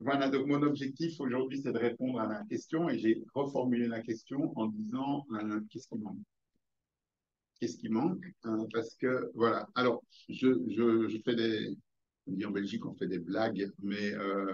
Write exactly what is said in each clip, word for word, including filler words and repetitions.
Voilà, donc mon objectif aujourd'hui, c'est de répondre à la question et j'ai reformulé la question en disant euh, qu'est-ce qui manque? Qu'est-ce qui manque? Euh, parce que, voilà, alors, je, je, je fais des, on dit en Belgique, on fait des blagues, mais euh,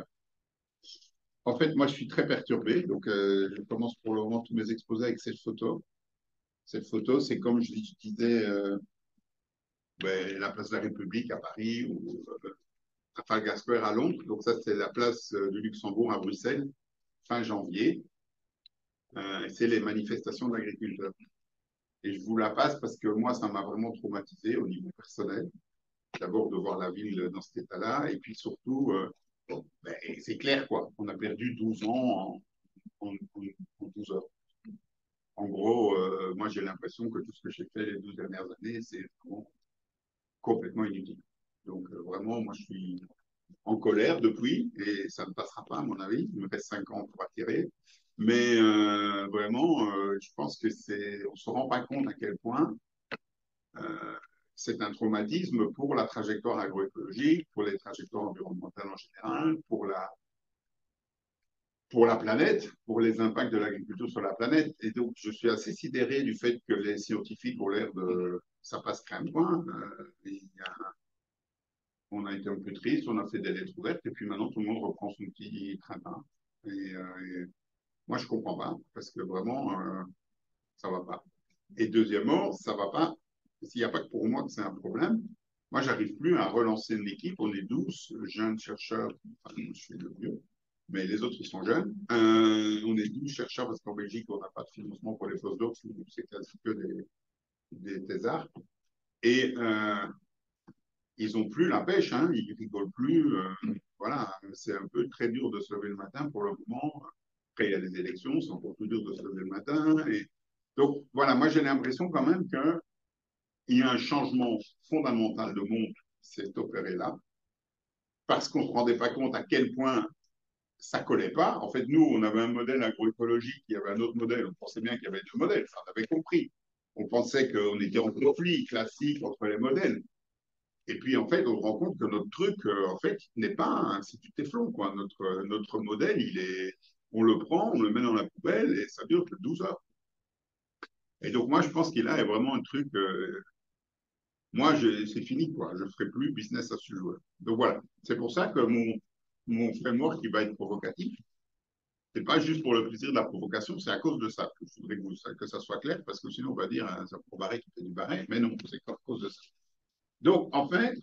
en fait, moi, je suis très perturbé. Donc, euh, je commence pour le moment tous mes exposés avec cette photo. Cette photo, c'est comme je disais euh, ben, la place de la République à Paris ou euh, Trafalgar Square à Londres. Donc, ça, c'est la place euh, du Luxembourg à Bruxelles, fin janvier. Euh, c'est les manifestations de l'agriculteur. Et je vous la passe parce que moi, ça m'a vraiment traumatisé au niveau personnel. D'abord de voir la ville dans cet état-là, et puis surtout, euh, bon, ben, c'est clair, quoi. On a perdu douze ans en, en, en douze heures. En gros, euh, moi, j'ai l'impression que tout ce que j'ai fait les douze dernières années, c'est vraiment complètement inutile. Donc, euh, vraiment, moi, je suis en colère depuis, et ça ne passera pas, à mon avis. Il me reste cinq ans pour attirer. Mais euh, vraiment, euh, je pense que c'est, on se rend pas compte à quel point euh, c'est un traumatisme pour la trajectoire agroécologique, pour les trajectoires environnementales en général, pour la, pour la planète, pour les impacts de l'agriculture sur la planète. Et donc, je suis assez sidéré du fait que les scientifiques ont l'air de... Ça passe crème point. Euh, il y a, on a été un peu triste, on a fait des lettres ouvertes, et puis maintenant, tout le monde reprend son petit train-train. Et, euh, et moi, je comprends pas, parce que vraiment, euh, ça va pas. Et deuxièmement, ça va pas, s'il n'y a pas que pour moi que c'est un problème, moi, j'arrive plus à relancer une équipe. On est douze jeunes chercheurs, enfin, je suis le vieux, mais les autres, ils sont jeunes. Euh, on est douze chercheurs parce qu'en Belgique, on n'a pas de financement pour les fausses d'or, c'est quasi que des, des thésards. Et euh, ils n'ont plus la pêche, hein, ils rigolent plus. Euh, voilà, c'est un peu très dur de se lever le matin pour le moment. Après, il y a les élections, c'est encore plus dur de se lever le matin. Et donc, voilà, moi, j'ai l'impression quand même qu'il y a un changement fondamental de monde qui s'est opéré là, parce qu'on ne se rendait pas compte à quel point ça ne collait pas. En fait, nous, on avait un modèle agroécologique, il y avait un autre modèle, on pensait bien qu'il y avait deux modèles, ça, on avait compris. On pensait qu'on était en conflit classique entre les modèles. Et puis, en fait, on se rend compte que notre truc, euh, en fait, n'est pas un c'est du téflon, quoi. Notre, notre modèle, il est, on le prend, on le met dans la poubelle et ça dure que douze heures. Et donc, moi, je pense qu'il a vraiment un truc. Euh, moi, c'est fini, quoi. Je ne ferai plus business à ce joueur. Donc, voilà. C'est pour ça que mon, mon framework, qui va être provocatif, c'est pas juste pour le plaisir de la provocation, c'est à cause de ça. Je voudrais que, vous, que ça soit clair, parce que sinon, on va dire, hein, ça pour Barré qui fait du Barré. Mais non, c'est à cause de ça. Donc, en fait,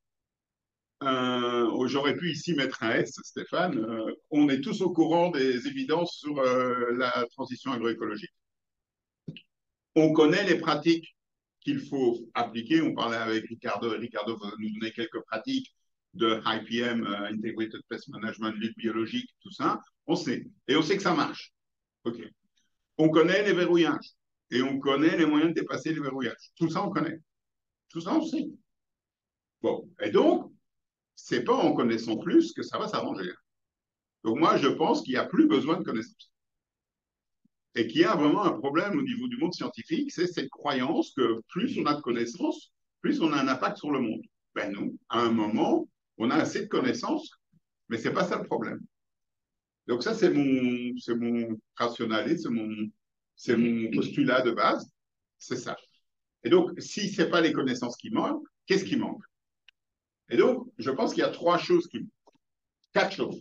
Euh, j'aurais pu ici mettre un S, Stéphane. Euh, on est tous au courant des évidences sur euh, la transition agroécologique. On connaît les pratiques qu'il faut appliquer. On parlait avec Ricardo. Ricardo va nous donner quelques pratiques de I P M, uh, Integrated Pest Management, lutte biologique, tout ça. On sait. Et on sait que ça marche. OK. On connaît les verrouillages. Et on connaît les moyens de dépasser les verrouillages. Tout ça, on connaît. Tout ça, on sait. Bon. Et donc, c'est pas en connaissant plus que ça va s'arranger. Donc moi, je pense qu'il n'y a plus besoin de connaissances. Et qu'il y a vraiment un problème au niveau du monde scientifique, c'est cette croyance que plus on a de connaissances, plus on a un impact sur le monde. Ben non, à un moment, on a assez de connaissances, mais ce n'est pas ça le problème. Donc ça, c'est mon, c'est mon rationalisme, c'est mon, c'est mon postulat de base, c'est ça. Et donc, si ce n'est pas les connaissances qui manquent, qu'est-ce qui manque? Et donc, je pense qu'il y a trois choses qui manquent. Quatre choses.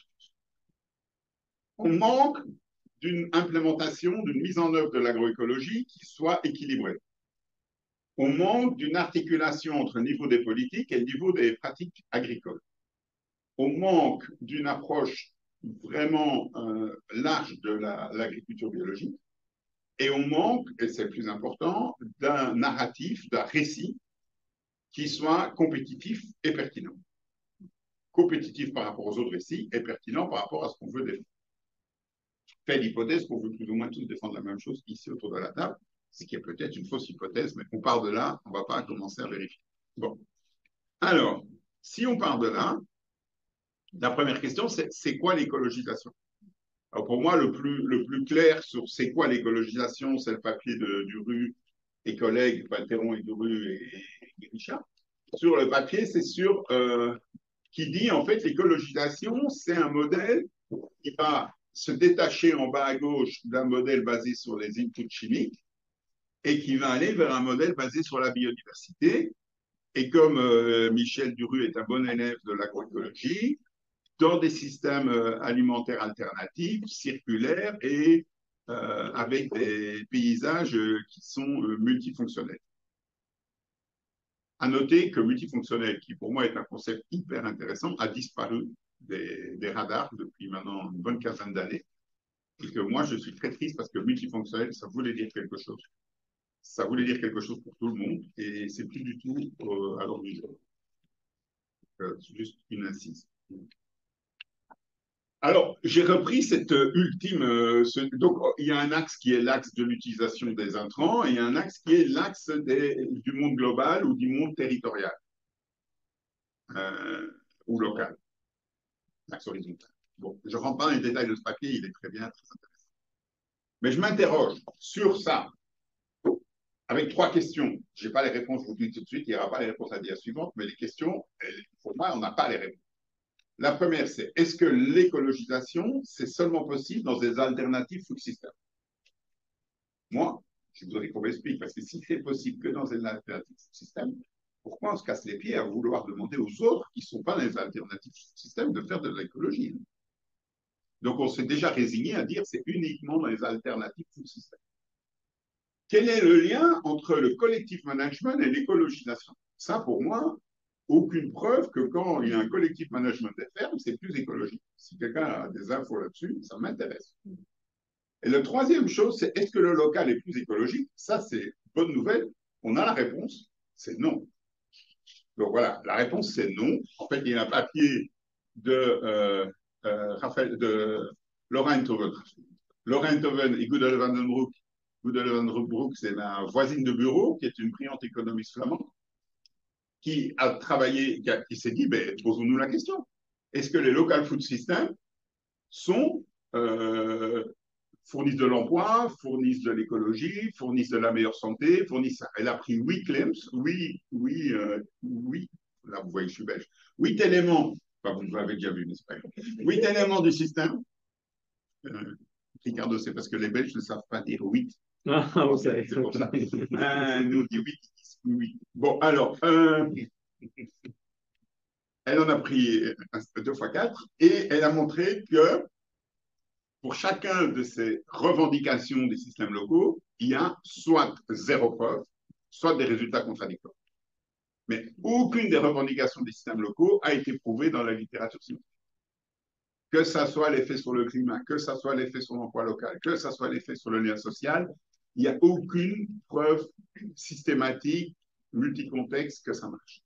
On manque d'une implémentation, d'une mise en œuvre de l'agroécologie qui soit équilibrée. On manque d'une articulation entre le niveau des politiques et le niveau des pratiques agricoles. On manque d'une approche vraiment euh, large de l'agriculture la, biologique. Et on manque, et c'est le plus important, d'un narratif, d'un récit qui soit compétitif et pertinent. Compétitif par rapport aux autres récits et pertinent par rapport à ce qu'on veut défendre. Fait l'hypothèse qu'on veut plus ou moins tous défendre la même chose ici autour de la table, ce qui est peut-être une fausse hypothèse, mais on part de là, on ne va pas commencer à vérifier. Bon. Alors, si on part de là, la première question, c'est c'est quoi l'écologisation? Alors pour moi, le plus, le plus clair sur c'est quoi l'écologisation, c'est le papier de Duru et collègues, Valteron et Duru et, et Richard. Sur le papier, c'est sur euh, qui dit en fait l'écologisation, c'est un modèle qui va se détacher en bas à gauche d'un modèle basé sur les inputs chimiques et qui va aller vers un modèle basé sur la biodiversité. Et comme euh, Michel Duru est un bon élève de l'agroécologie, dans des systèmes euh, alimentaires alternatifs, circulaires et euh, avec des paysages euh, qui sont euh, multifonctionnels. À noter que multifonctionnel, qui pour moi est un concept hyper intéressant, a disparu des, des radars depuis maintenant une bonne quinzaine d'années. Et que moi, je suis très triste parce que multifonctionnel, ça voulait dire quelque chose. Ça voulait dire quelque chose pour tout le monde et c'est plus du tout euh, à l'ordre du jour. Euh, c'est juste une incise. Alors, j'ai repris cette euh, ultime. Euh, ce, donc, il y a un axe qui est l'axe de l'utilisation des intrants et un axe qui est l'axe du monde global ou du monde territorial euh, ou local, l'axe horizontal. Bon, je ne rentre pas dans les détails de ce papier, il est très bien, très intéressant. Mais je m'interroge sur ça avec trois questions. Je n'ai pas les réponses, je vous dis tout de suite, il n'y aura pas les réponses à la dia suivante, mais les questions, pour moi, on n'a pas les réponses. La première, c'est est-ce que l'écologisation, c'est seulement possible dans des alternatives food system? Moi, je voudrais qu'on m'explique, parce que si c'est possible que dans des alternatives food system, pourquoi on se casse les pieds à vouloir demander aux autres qui ne sont pas dans les alternatives food system de faire de l'écologie? Donc, on s'est déjà résigné à dire c'est uniquement dans les alternatives food system. Quel est le lien entre le collectif management et l'écologisation? Ça, pour moi, aucune preuve que quand il y a un collectif management des fermes, c'est plus écologique. Si quelqu'un a des infos là-dessus, ça m'intéresse. Et la troisième chose, c'est est-ce que le local est plus écologique? Ça, c'est bonne nouvelle. On a la réponse, c'est non. Donc voilà, la réponse, c'est non. En fait, il y a un papier de, euh, euh, Raphaël, de Laurent Toven. Laurent Toven et Gudel van den Broek. Gudel van den Broek, c'est ma voisine de bureau, qui est une brillante économiste flamande, qui a travaillé, qui, qui s'est dit, ben, posons-nous la question. Est-ce que les local food systems sont, euh, fournissent de l'emploi, fournissent de l'écologie, fournissent de la meilleure santé, fournissent ça? Elle a pris huit claims, oui, oui, euh, oui, là vous voyez, je suis belge, huit éléments, enfin, vous l'avez déjà vu, n'est-ce pas? Huit éléments du système. Euh, Ricardo, c'est parce que les Belges ne savent pas dire huit. Ah, vous savez. C'est pour ça. Euh, nous, on dit huit, oui. Bon, alors, euh, elle en a pris deux fois quatre et elle a montré que pour chacun de ces revendications des systèmes locaux, il y a soit zéro preuve, soit des résultats contradictoires. Mais aucune des revendications des systèmes locaux a été prouvée dans la littérature scientifique. Que ça soit l'effet sur le climat, que ça soit l'effet sur l'emploi local, que ça soit l'effet sur le lien social, il n'y a aucune preuve systématique, multicontexte que ça marche.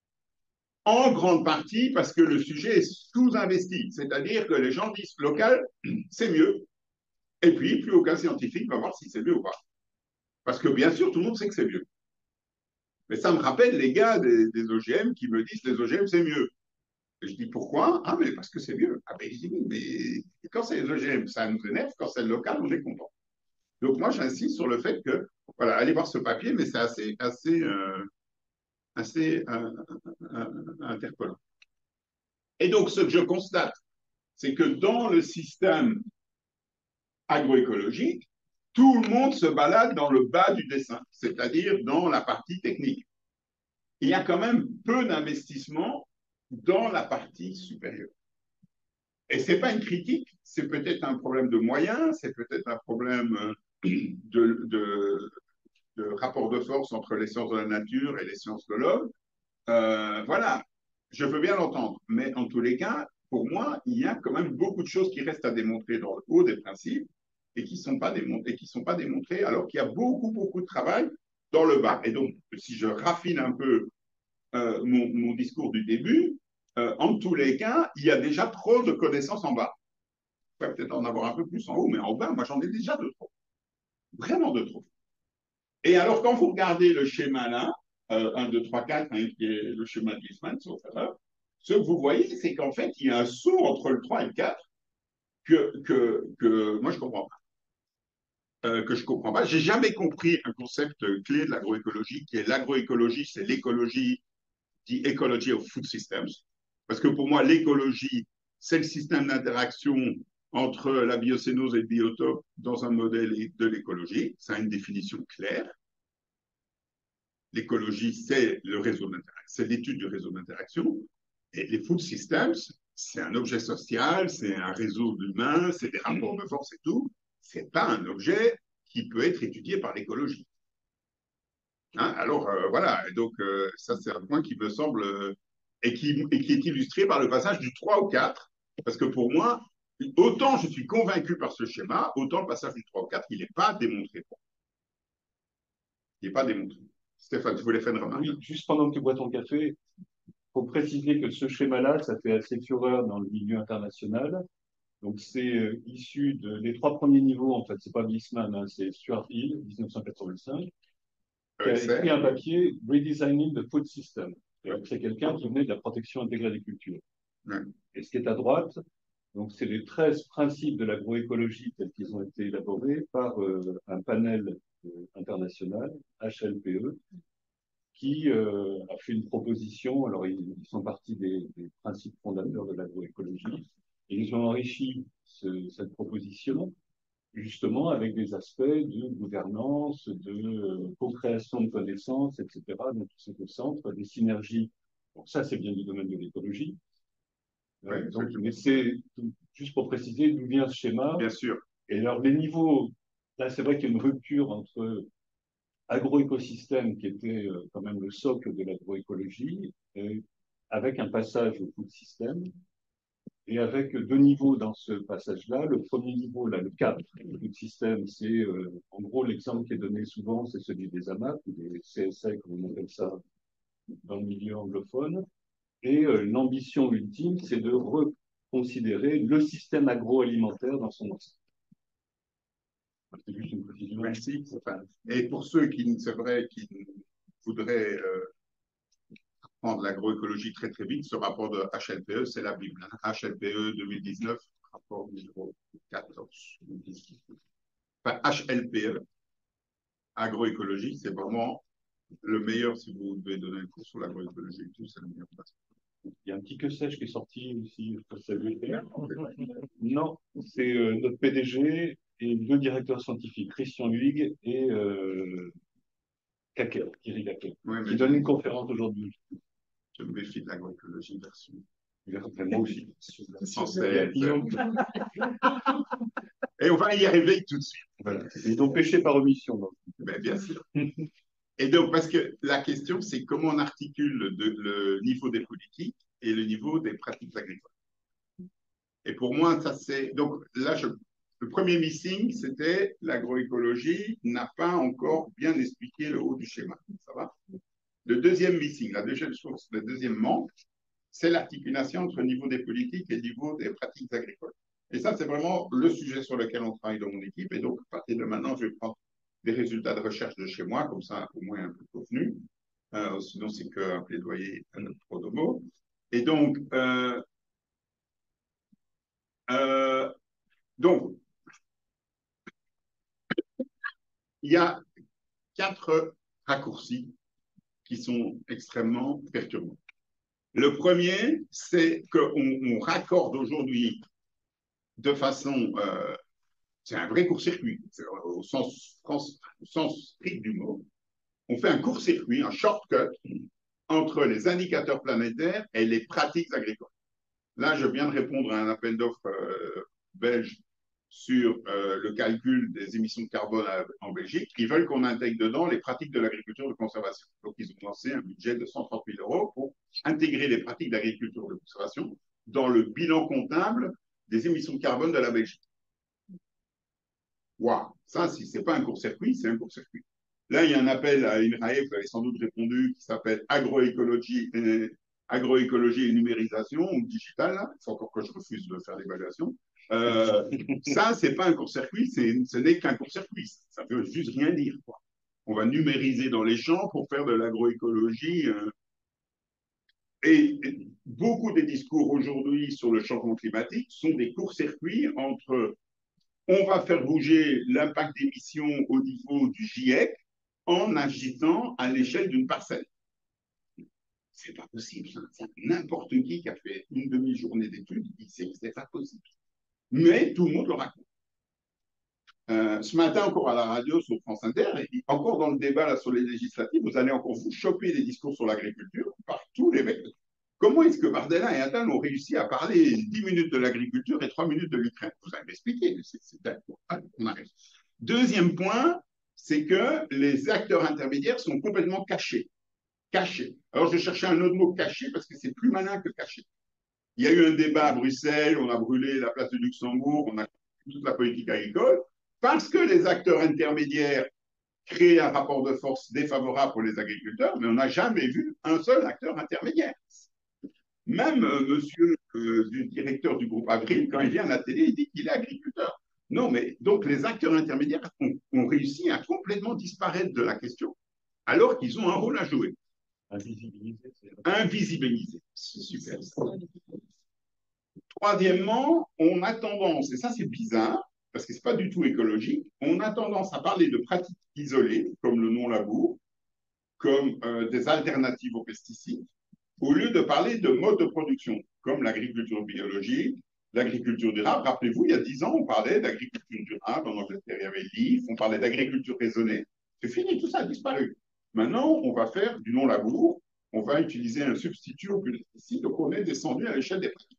En grande partie parce que le sujet est sous-investi, c'est-à-dire que les gens disent local, c'est mieux, et puis plus aucun scientifique va voir si c'est mieux ou pas. Parce que bien sûr, tout le monde sait que c'est mieux. Mais ça me rappelle les gars des, des O G M qui me disent les O G M c'est mieux. Et je dis pourquoi? Ah, mais parce que c'est mieux. Ah, ben je dis, mais quand c'est les O G M, ça nous énerve, quand c'est le local, on est content. Donc moi, j'insiste sur le fait que, voilà, allez voir ce papier, mais c'est assez, assez, euh, assez euh, euh, interpellant. Et donc, ce que je constate, c'est que dans le système agroécologique, tout le monde se balade dans le bas du dessin, c'est-à-dire dans la partie technique. Il y a quand même peu d'investissement dans la partie supérieure. Et ce n'est pas une critique, c'est peut-être un problème de moyens, c'est peut-être un problème de, de, de rapport de force entre les sciences de la nature et les sciences de l'homme. Euh, voilà, je veux bien l'entendre, mais en tous les cas, pour moi, il y a quand même beaucoup de choses qui restent à démontrer dans le haut des principes et qui ne sont pas démontrées, qui sont pas démontrées, alors qu'il y a beaucoup, beaucoup de travail dans le bas. Et donc, si je raffine un peu euh, mon, mon discours du début, euh, en tous les cas, il y a déjà trop de connaissances en bas. Il peut-être en avoir un peu plus en haut, mais en bas, moi, j'en ai déjà de trop. Vraiment de trop. Et alors, quand vous regardez le schéma là, euh, un, deux, trois, quatre, hein, qui est le schéma de Huysmans, ce que vous voyez, c'est qu'en fait, il y a un saut entre le trois et le quatre que, que, que moi, je ne comprends pas. Euh, que je comprends pas. J'ai jamais compris un concept clé de l'agroécologie, qui est l'agroécologie, c'est l'écologie, the ecology of food systems. Parce que pour moi, l'écologie, c'est le système d'interaction entre la biocénose et le biotope dans un modèle de l'écologie. Ça a une définition claire. L'écologie, c'est le réseau d'interaction, c'est l'étude du réseau d'interaction. Et les food systems, c'est un objet social, c'est un réseau d'humains, c'est des rapports de force et tout. C'est pas un objet qui peut être étudié par l'écologie. Hein, alors euh, voilà, et donc euh, ça c'est un point qui me semble euh, et, qui, et qui est illustré par le passage du trois au quatre, parce que pour moi, autant je suis convaincu par ce schéma, autant le passage du trois au quatre, il n'est pas démontré. Il n'est pas démontré. Stéphane, tu voulais faire une remarque? Oui, juste pendant que tu bois ton café, il faut préciser que ce schéma-là, ça fait assez fureur dans le milieu international. Donc, c'est euh, issu de, des trois premiers niveaux, en fait, c'est pas Wiesmann, hein, c'est Stuart Hill, mille neuf cent quatre-vingt-cinq, qui a écrit un papier Redesigning the Food System. C'est quelqu'un qui venait de la protection intégrée des cultures. Ouais. Et ce qui est à droite, donc c'est les treize principes de l'agroécologie tels qu'ils ont été élaborés par euh, un panel euh, international, H L P E, qui euh, a fait une proposition. Alors, ils, ils sont partis des, des principes fondateurs de l'agroécologie et ils ont enrichi ce, cette proposition justement avec des aspects de gouvernance, de euh, co-création de connaissances, et cetera. Donc, tout c'est au centre, des synergies. Donc, ça, c'est bien du domaine de l'écologie. Ouais, Euh, donc, mais c'est juste pour préciser d'où vient ce schéma. Bien sûr. Et alors, les niveaux, là, c'est vrai qu'il y a une rupture entre agroécosystème, qui était euh, quand même le socle de l'agroécologie, euh, avec un passage au food system, et avec deux niveaux dans ce passage-là. Le premier niveau, là, le quatre, le food system, c'est euh, en gros l'exemple qui est donné souvent, c'est celui des A M A P, ou des C S A, comme on appelle ça dans le milieu anglophone. Et euh, l'ambition ultime, c'est de reconsidérer le système agroalimentaire dans son ensemble. C'est juste une précision. Merci. Enfin, et pour ceux qui, c'est vrai, qui voudraient euh, prendre l'agroécologie très très vite, ce rapport de H L P E, c'est la Bible. Hein. H L P E deux mille dix-neuf, rapport numéro quatorze. Enfin, H L P E, agroécologie, c'est vraiment le meilleur si vous devez donner un cours sur l'agroécologie et tout, c'est le meilleur place. Il y a un petit que sais-je qui est sorti aussi, je saluer. Non, c'est euh, notre P D G et deux directeurs scientifiques, Christian Huyghe et euh, Kakel, Thierry Kakel, Oui, qui donne une conférence aujourd'hui. Je me méfie de l'agroécologie version. Moi aussi. Française. Et on va y arriver tout de suite. Voilà. Ils ont péché par omission. Donc. Ben, bien sûr. Et donc, parce que la question, c'est comment on articule de, le niveau des politiques et le niveau des pratiques agricoles. Et pour moi, ça c'est. Donc là, je... le premier missing, c'était l'agroécologie n'a pas encore bien expliqué le haut du schéma. Ça va? Le deuxième missing, la deuxième source, le deuxième manque, c'est l'articulation entre le niveau des politiques et le niveau des pratiques agricoles. Et ça, c'est vraiment le sujet sur lequel on travaille dans mon équipe. Et donc, à partir de maintenant, je vais prendre des résultats de recherche de chez moi, comme ça, au moins un peu convenu. Euh, sinon, c'est qu'un plaidoyer à notre pro domo. Et donc, euh, euh, donc, il y a quatre raccourcis qui sont extrêmement perturbants. Le premier, c'est qu'on on raccorde aujourd'hui de façon euh, c'est un vrai court-circuit, au sens, au sens strict du mot. On fait un court-circuit, un shortcut entre les indicateurs planétaires et les pratiques agricoles. Là, je viens de répondre à un appel d'offres euh, belge sur euh, le calcul des émissions de carbone à, en Belgique. Ils veulent qu'on intègre dedans les pratiques de l'agriculture de conservation. Donc, ils ont lancé un budget de cent trente mille euros pour intégrer les pratiques d'agriculture de conservation dans le bilan comptable des émissions de carbone de la Belgique. Waouh, ça, si ce n'est pas un court-circuit, c'est un court-circuit. Là, il y a un appel à INRAE, vous avez sans doute répondu, qui s'appelle agroécologie, euh, agroécologie et numérisation, ou digital. Il faut encore que je refuse de faire l'évaluation. Euh, ça, ce n'est pas un court-circuit, ce n'est qu'un court-circuit. Ça ne veut juste rien dire. Quoi. On va numériser dans les champs pour faire de l'agroécologie. Euh, et, et beaucoup des discours aujourd'hui sur le changement climatique sont des courts-circuits entre on va faire bouger l'impact d'émissions au niveau du GIEC en agitant à l'échelle d'une parcelle. C'est pas possible. N'importe qui qui a fait une demi-journée d'études, il sait que c'est pas possible. Mais tout le monde le raconte. Euh, ce matin, encore à la radio sur France Inter, et encore dans le débat là, sur les législatives, vous allez encore vous choper des discours sur l'agriculture par tous les mecs. Comment est-ce que Bardella et Attal ont réussi à parler dix minutes de l'agriculture et trois minutes de l'Ukraine? Vous allez m'expliquer. C'est d'accord. On arrive. Deuxième point, c'est que les acteurs intermédiaires sont complètement cachés. Cachés. Alors, je cherchais un autre mot, caché, parce que c'est plus malin que caché. Il y a eu un débat à Bruxelles, on a brûlé la place du Luxembourg, on a toute la politique agricole, parce que les acteurs intermédiaires créent un rapport de force défavorable pour les agriculteurs, mais on n'a jamais vu un seul acteur intermédiaire. Même euh, monsieur euh, du directeur du groupe Avril, quand il vient à la télé, il dit qu'il est agriculteur. Non, mais donc les acteurs intermédiaires ont, ont réussi à complètement disparaître de la question, alors qu'ils ont un rôle à jouer. Invisibilisé. Invisibilisé. C'est super. Troisièmement, on a tendance, et ça c'est bizarre, parce que ce n'est pas du tout écologique, on a tendance à parler de pratiques isolées, comme le non-labour, comme euh, des alternatives aux pesticides, au lieu de parler de modes de production, comme l'agriculture biologique, l'agriculture durable. Rappelez-vous, il y a dix ans, on parlait d'agriculture durable, en Angleterre, il y avait l'I F, on parlait d'agriculture raisonnée. C'est fini, tout ça a disparu. Maintenant, on va faire du non-labour, on va utiliser un substitut aux pesticides, donc on est descendu à l'échelle des pratiques.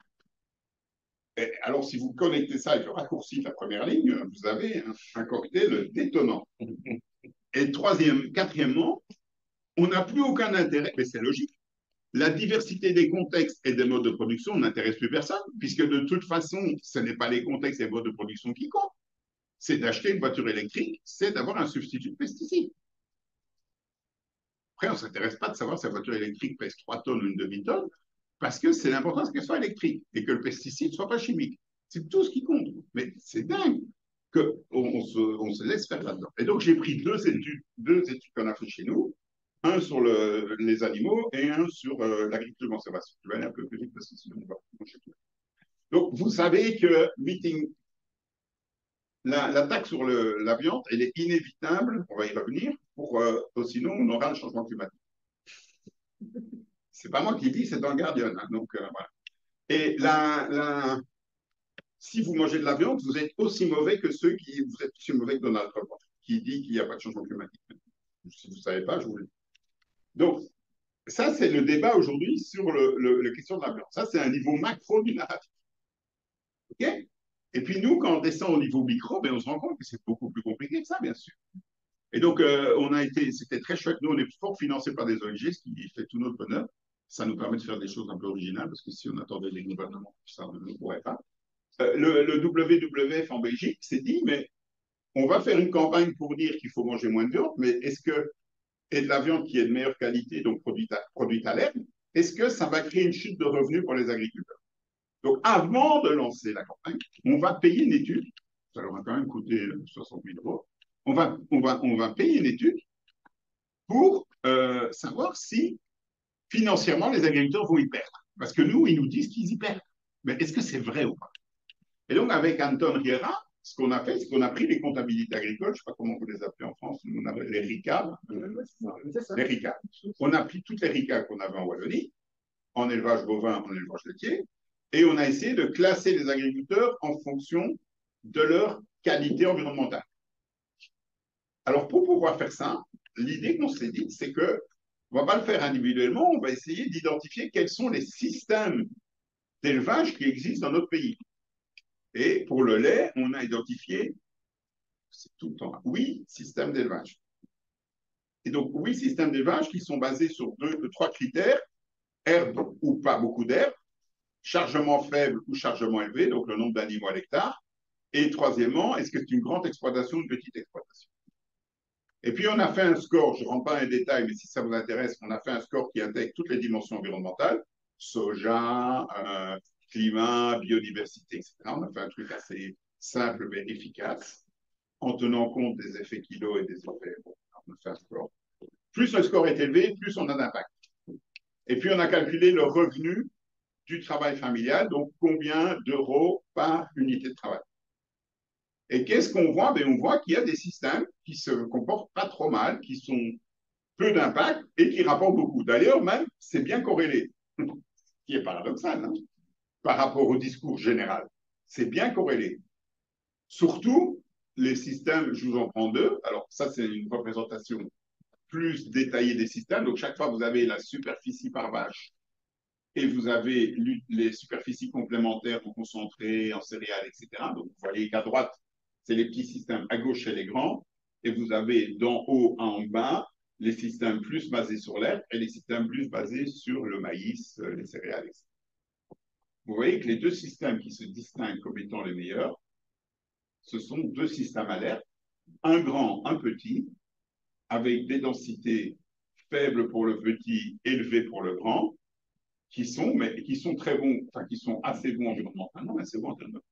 Et alors, si vous connectez ça avec le raccourci de la première ligne, vous avez un, un cocktail détonnant. Et troisième, quatrièmement, on n'a plus aucun intérêt, mais c'est logique. La diversité des contextes et des modes de production n'intéresse plus personne, puisque de toute façon, ce n'est pas les contextes et les modes de production qui comptent. C'est d'acheter une voiture électrique, c'est d'avoir un substitut de pesticides. Après, on ne s'intéresse pas de savoir si la voiture électrique pèse trois tonnes ou une demi-tonne, parce que c'est l'important qu'elle soit électrique et que le pesticide ne soit pas chimique. C'est tout ce qui compte. Mais c'est dingue qu'on on se, on se laisse faire là-dedans. Et donc, j'ai pris deux études, deux études qu'on a fait chez nous, un sur le, les animaux et un sur euh, l'agriculture de conservation. Je vais aller un peu plus vite parce que sinon on va manger tout. Donc, vous savez que meeting, la, l'attaque sur le, la viande, elle est inévitable, on va y revenir, pour, euh, sinon on aura le changement climatique. C'est pas moi qui dis, c'est dans le Guardian. Hein, donc, euh, voilà. Et la, la, si vous mangez de la viande, vous êtes aussi mauvais que ceux qui, vous êtes aussi mauvais que Donald Trump, qui dit qu'il n'y a pas de changement climatique. Si vous ne savez pas, je vous le dis. Donc, ça, c'est le débat aujourd'hui sur le, le, la question de la viande. Ça, c'est un niveau macro du narratif. OK? Et puis nous, quand on descend au niveau micro, ben, on se rend compte que c'est beaucoup plus compliqué que ça, bien sûr. Et donc, euh, on a été, c'était très chouette. Nous, on est fort financés par des O N G, ce qui fait tout notre bonheur. Ça nous permet de faire des choses un peu originales, parce que si on attendait les gouvernements, ça ne pourrait pas. Euh, le, le W W F en Belgique s'est dit, mais on va faire une campagne pour dire qu'il faut manger moins de viande, mais est-ce que, et de la viande qui est de meilleure qualité, donc produite à, produite à l'herbe, est-ce que ça va créer une chute de revenus pour les agriculteurs? Donc, avant de lancer la campagne, on va payer une étude, ça leur a quand même coûté soixante mille euros, on va, on va, on va payer une étude pour euh, savoir si financièrement les agriculteurs vont y perdre. Parce que nous, ils nous disent qu'ils y perdent. Mais est-ce que c'est vrai ou pas? Et donc, avec Anton Riera, ce qu'on a fait, c'est qu'on a pris les comptabilités agricoles, je ne sais pas comment vous les appelez en France, on appelle les RICAB, les RICAB. On a pris toutes les RICAB qu'on avait en Wallonie, en élevage bovin, en élevage laitier, et on a essayé de classer les agriculteurs en fonction de leur qualité environnementale. Alors, pour pouvoir faire ça, l'idée qu'on s'est dit, c'est que on ne va pas le faire individuellement, on va essayer d'identifier quels sont les systèmes d'élevage qui existent dans notre pays. Et pour le lait, on a identifié, c'est tout le temps, huit systèmes d'élevage. Et donc, huit systèmes d'élevage qui sont basés sur deux, trois critères, herbe ou pas beaucoup d'herbe, chargement faible ou chargement élevé, donc le nombre d'animaux à l'hectare, et troisièmement, est-ce que c'est une grande exploitation ou une petite exploitation? Et puis, on a fait un score, je ne rentre pas dans les détails, mais si ça vous intéresse, on a fait un score qui intègre toutes les dimensions environnementales, soja, euh, climat, biodiversité, et cetera. On a fait un truc assez simple mais efficace, en tenant compte des effets kilo et des effets... Bon, on a fait un score. Plus le score est élevé, plus on a d'impact. Et puis, on a calculé le revenu du travail familial, donc combien d'euros par unité de travail. Et qu'est-ce qu'on voit? Ben, on voit qu'il y a des systèmes qui se comportent pas trop mal, qui sont peu d'impact et qui rapportent beaucoup. D'ailleurs, même, c'est bien corrélé, ce qui est paradoxal, hein, par rapport au discours général. C'est bien corrélé. Surtout, les systèmes, je vous en prends deux. Alors, ça, c'est une représentation plus détaillée des systèmes. Donc, chaque fois, vous avez la superficie par vache et vous avez les superficies complémentaires en concentré, en céréales, et cetera. Donc, vous voyez qu'à droite, c'est les petits systèmes, à gauche, c'est les grands. Et vous avez d'en haut à en bas les systèmes plus basés sur l'herbe et les systèmes plus basés sur le maïs, les céréales, et cetera. Vous voyez que les deux systèmes qui se distinguent comme étant les meilleurs, ce sont deux systèmes à l'herbe, un grand, un petit, avec des densités faibles pour le petit, élevées pour le grand, qui sont, mais qui sont très bons, enfin qui sont assez bons environnementalement, mais c'est bon en termes de...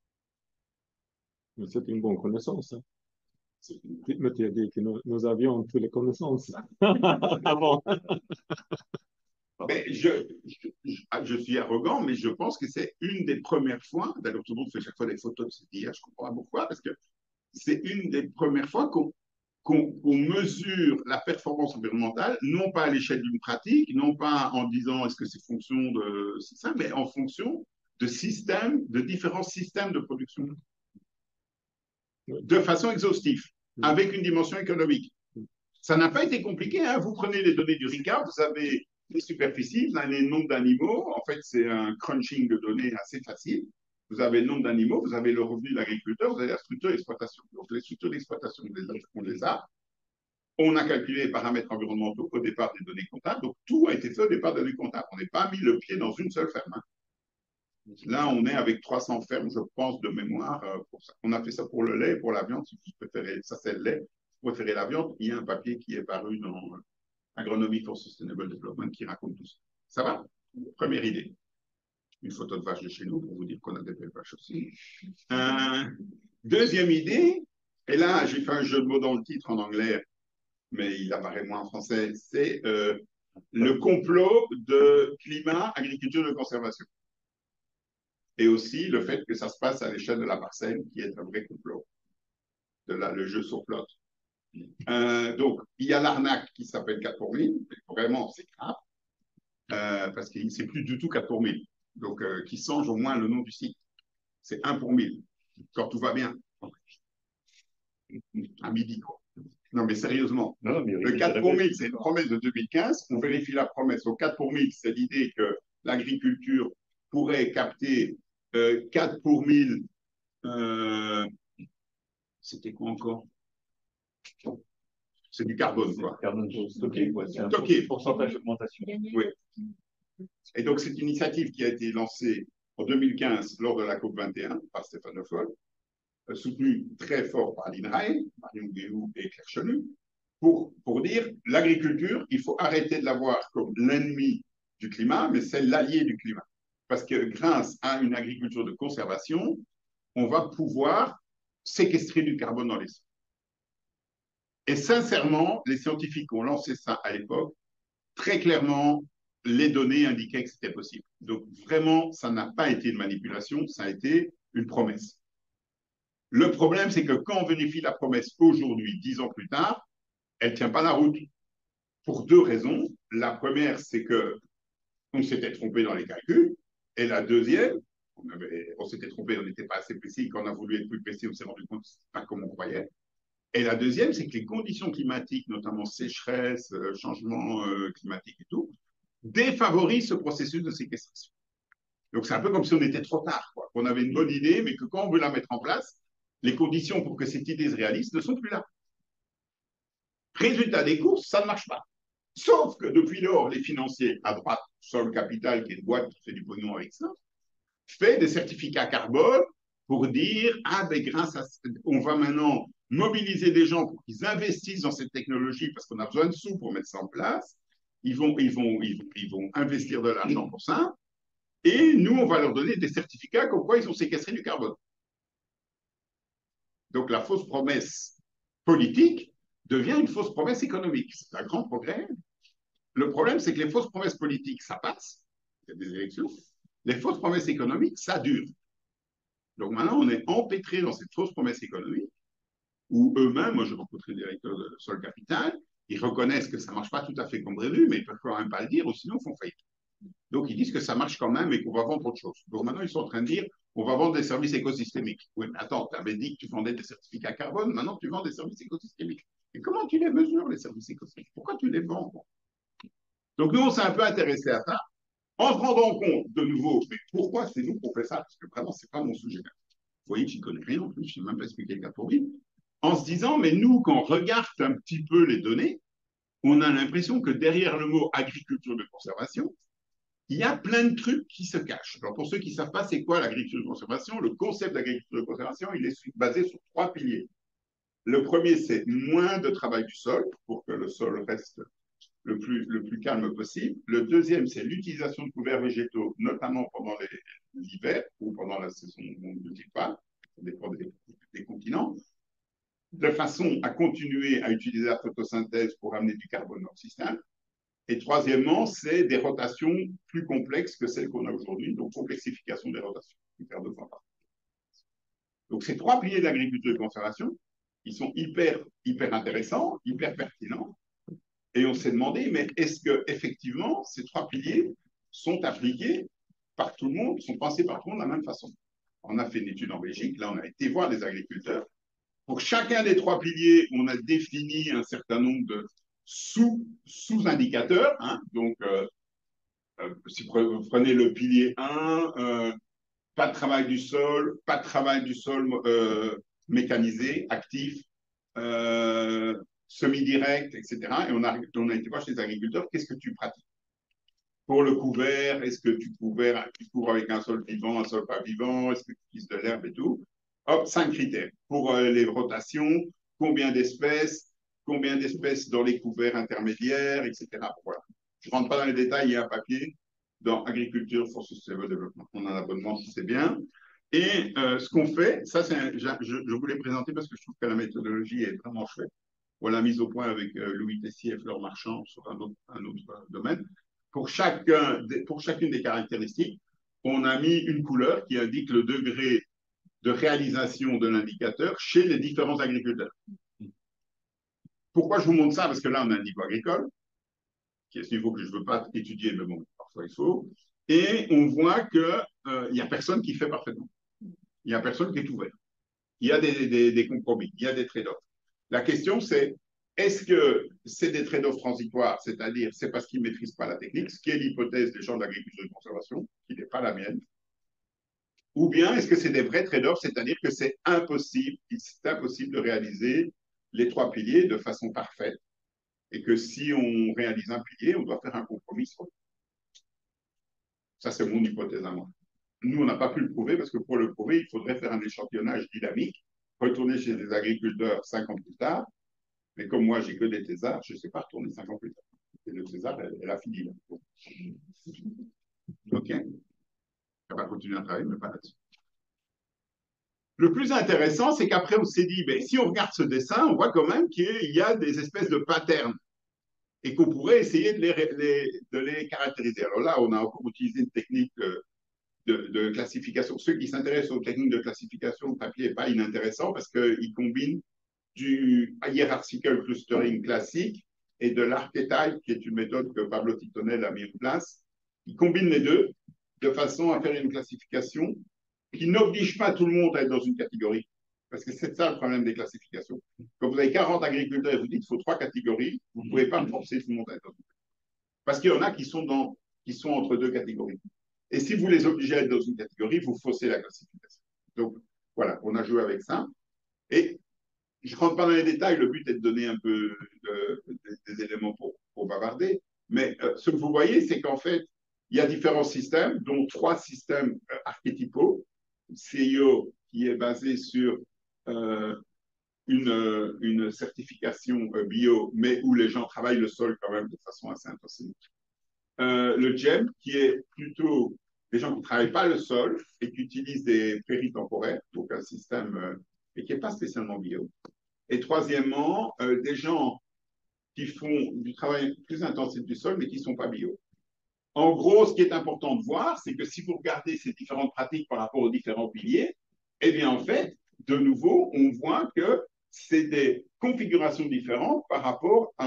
C'est une bonne connaissance. Hein. Mais tu as dit que nous, nous avions toutes les connaissances avant. Mais je, je, je, suis arrogant, mais je pense que c'est une des premières fois, d'ailleurs tout le monde fait chaque fois des photos de ce qu'il y a, je comprends pas pourquoi, parce que c'est une des premières fois qu'on qu'on qu mesure la performance environnementale, non pas à l'échelle d'une pratique, non pas en disant est-ce que c'est fonction de ça, mais en fonction de systèmes, de différents systèmes de production, de façon exhaustive, avec une dimension économique. Ça n'a pas été compliqué, hein. Vous prenez les données du RICAR, vous avez les superficies, vous avez les nombres d'animaux, en fait c'est un crunching de données assez facile. Vous avez le nombre d'animaux, vous avez le revenu de l'agriculteur, vous avez la structure d'exploitation. Donc, les structures d'exploitation, on les a. On a calculé les paramètres environnementaux au départ des données comptables. Donc, tout a été fait au départ des données comptables. On n'est pas mis le pied dans une seule ferme. Hein. Là, on est avec trois cents fermes, je pense, de mémoire. Pour ça. On a fait ça pour le lait et pour la viande, si vous préférez. Ça, c'est le lait. Si vous préférez la viande, il y a un papier qui est paru dans Agronomy for Sustainable Development qui raconte tout ça. Ça va? Première idée. Une photo de vache de chez nous pour vous dire qu'on a des belles vaches aussi. Euh, deuxième idée, et là j'ai fait un jeu de mots dans le titre en anglais, mais il apparaît moins en français, c'est euh, le complot de climat, agriculture de conservation. Et aussi le fait que ça se passe à l'échelle de la parcelle, qui est un vrai complot. De là, le jeu sur plot. Euh, donc, il y a l'arnaque qui s'appelle quatre pour mille, mais vraiment, c'est grave, euh, parce que c'est plus du tout quatre pour mille. Donc, euh, qui change au moins le nom du site. C'est un pour mille, quand tout va bien. À midi, quoi. Non, mais sérieusement, non, mais le quatre pour mille, c'est une promesse de deux mille quinze. On vérifie la promesse. Au quatre pour mille, c'est l'idée que l'agriculture pourrait capter euh, quatre pour mille. Euh, C'était quoi encore? C'est du carbone, quoi. Carbone stocké, quoi. C'est un stocké. Pourcentage d'augmentation. Oui. Et donc, c'est une initiative qui a été lancée en deux mille quinze lors de la COP vingt et un par Stéphane Le Foll, soutenu très fort par l'I N R A E, Marion Guéhou et Claire Chenu, pour, pour dire l'agriculture, il faut arrêter de la voir comme l'ennemi du climat, mais c'est l'allié du climat. Parce que grâce à une agriculture de conservation, on va pouvoir séquestrer du carbone dans les sols. Et sincèrement, les scientifiques qui ont lancé ça à l'époque, très clairement, les données indiquaient que c'était possible. Donc vraiment, ça n'a pas été une manipulation, ça a été une promesse. Le problème, c'est que quand on vérifie la promesse aujourd'hui, dix ans plus tard, elle ne tient pas la route. Pour deux raisons. La première, c'est qu'on s'était trompé dans les calculs. Et la deuxième, on, on s'était trompé, on n'était pas assez précis. Quand on a voulu être plus précis, on s'est rendu compte que ce n'était pas comme on croyait. Et la deuxième, c'est que les conditions climatiques, notamment sécheresse, changement climatique et tout, défavorisent ce processus de séquestration. Donc c'est un peu comme si on était trop tard, quoi. On avait une bonne idée, mais que quand on veut la mettre en place, les conditions pour que cette idée se réalise ne sont plus là. Résultat des courses, ça ne marche pas. Sauf que depuis lors, les financiers à droite, Sol Capital, qui est une boîte qui fait du pognon avec ça, fait des certificats carbone pour dire ah ben grâce à on va maintenant mobiliser des gens pour qu'ils investissent dans cette technologie parce qu'on a besoin de sous pour mettre ça en place. Ils vont, ils vont, ils vont, ils vont investir de l'argent pour ça. Et nous, on va leur donner des certificats comme quoi ils ont séquestré du carbone. Donc la fausse promesse politique devient une fausse promesse économique. C'est un grand progrès. Le problème, c'est que les fausses promesses politiques, ça passe. Il y a des élections. Les fausses promesses économiques, ça dure. Donc maintenant, on est empêtré dans cette fausse promesse économique où eux-mêmes, moi j'ai rencontré le directeur de Sol Capital, ils reconnaissent que ça ne marche pas tout à fait comme prévu, mais ils ne peuvent quand même pas le dire, ou sinon ils font faillite. Donc, ils disent que ça marche quand même et qu'on va vendre autre chose. Donc, maintenant, ils sont en train de dire on va vendre des services écosystémiques. Oui, mais attends, tu avais dit que tu vendais des certificats carbone, maintenant tu vends des services écosystémiques. Et comment tu les mesures, les services écosystémiques? Pourquoi tu les vends? Donc, nous, on s'est un peu intéressé à ça, en se rendant compte, de nouveau, mais pourquoi c'est nous qu'on fait ça? Parce que vraiment, ce n'est pas mon sujet. Vous voyez que je n'y connais rien en plus, je ne sais même pas expliquer le cas pour lui. En se disant, mais nous, quand on regarde un petit peu les données, on a l'impression que derrière le mot agriculture de conservation, il y a plein de trucs qui se cachent. Alors, pour ceux qui ne savent pas c'est quoi l'agriculture de conservation, le concept d'agriculture de conservation, il est basé sur trois piliers. Le premier, c'est moins de travail du sol pour que le sol reste le plus, le plus calme possible. Le deuxième, c'est l'utilisation de couverts végétaux, notamment pendant l'hiver ou pendant la saison de type pas, ça dépend des, des continents, de façon à continuer à utiliser la photosynthèse pour amener du carbone dans le système. Et troisièmement, c'est des rotations plus complexes que celles qu'on a aujourd'hui, donc complexification des rotations. Donc ces trois piliers d'agriculture et de conservation, ils sont hyper, hyper intéressants, hyper pertinents. Et on s'est demandé, mais est-ce que effectivement ces trois piliers sont appliqués par tout le monde, sont pensés par tout le monde de la même façon? On a fait une étude en Belgique, là on a été voir des agriculteurs. Pour chacun des trois piliers, on a défini un certain nombre de sous, sous-indicateurs. Hein. Donc, euh, euh, si vous prenez le pilier un, euh, pas de travail du sol, pas de travail du sol euh, mécanisé, actif, euh, semi-direct, et cetera. Et on a, on a été voir chez les agriculteurs, qu'est-ce que tu pratiques? Pour le couvert, est-ce que tu couvres, tu couvres avec un sol vivant, un sol pas vivant? Est-ce que tu utilises de l'herbe et tout? Hop, cinq critères. Pour euh, les rotations, combien d'espèces, combien d'espèces dans les couverts intermédiaires, et cetera. Voilà. Je ne rentre pas dans les détails, il y a un papier dans Agriculture for Sustainable Development. On a un abonnement, si c'est bien. Et euh, ce qu'on fait, ça, c'est un, je, je voulais présenter parce que je trouve que la méthodologie est vraiment chouette. On l'a mise au point avec euh, Louis Tessier et Fleur Marchand sur un autre, un autre domaine. Pour, chacun, pour chacune des caractéristiques, on a mis une couleur qui indique le degré de réalisation de l'indicateur chez les différents agriculteurs. Pourquoi je vous montre ça? Parce que là, on a un niveau agricole, qui est ce niveau que je ne veux pas étudier, mais bon, parfois il faut. Et on voit qu'il euh, n'y a personne qui fait parfaitement. Il n'y a personne qui est ouvert. Il y a des, des, des compromis, il y a des trade-offs. La question, c'est est-ce que c'est des trade-offs transitoires, c'est-à-dire c'est parce qu'ils ne maîtrisent pas la technique, ce qui est l'hypothèse des gens de l'agriculture de conservation, qui n'est pas la mienne, ou bien est-ce que c'est des vrais trade-offs, c'est-à-dire que c'est impossible, c'est impossible de réaliser les trois piliers de façon parfaite, et que si on réalise un pilier, on doit faire un compromis sur le. Ça, c'est mon hypothèse à moi. Nous, on n'a pas pu le prouver parce que pour le prouver, il faudrait faire un échantillonnage dynamique, retourner chez des agriculteurs cinq ans plus tard. Mais comme moi, j'ai que des thésards, je ne sais pas retourner cinq ans plus tard. Et le thésard, elle, elle a fini. Là. OK. Elle va continuer à travailler, mais pas là-dessus. Le plus intéressant, c'est qu'après, on s'est dit, ben, si on regarde ce dessin, on voit quand même qu'il y a des espèces de patterns et qu'on pourrait essayer de les, les, de les caractériser. Alors là, on a encore utilisé une technique de, de, de classification. Ceux qui s'intéressent aux techniques de classification, le papier n'est pas inintéressant parce qu'il combine du hierarchical clustering classique et de l'archetype, qui est une méthode que Pablo Titonel a mis en place. Il combine les deux de façon à faire une classification qui n'oblige pas tout le monde à être dans une catégorie. Parce que c'est ça le problème des classifications. Quand vous avez quarante agriculteurs et vous dites qu'il faut trois catégories, vous ne pouvez pas forcer tout le monde à être dans une catégorie. Parce qu'il y en a qui sont, dans, qui sont entre deux catégories. Et si vous les obligez à être dans une catégorie, vous faussez la classification. Donc, voilà, on a joué avec ça. Et je ne rentre pas dans les détails, le but est de donner un peu de, de, des éléments pour, pour bavarder. Mais euh, ce que vous voyez, c'est qu'en fait, il y a différents systèmes, dont trois systèmes euh, archétypaux. C I O qui est basé sur euh, une, une certification euh, bio, mais où les gens travaillent le sol quand même de façon assez intensive. Euh, le G E M, qui est plutôt des gens qui ne travaillent pas le sol et qui utilisent des prairies temporaires, donc un système euh, et qui n'est pas spécialement bio. Et troisièmement, euh, des gens qui font du travail plus intensif du sol, mais qui ne sont pas bio. En gros, ce qui est important de voir, c'est que si vous regardez ces différentes pratiques par rapport aux différents piliers, eh bien, en fait, de nouveau, on voit que c'est des configurations différentes par rapport à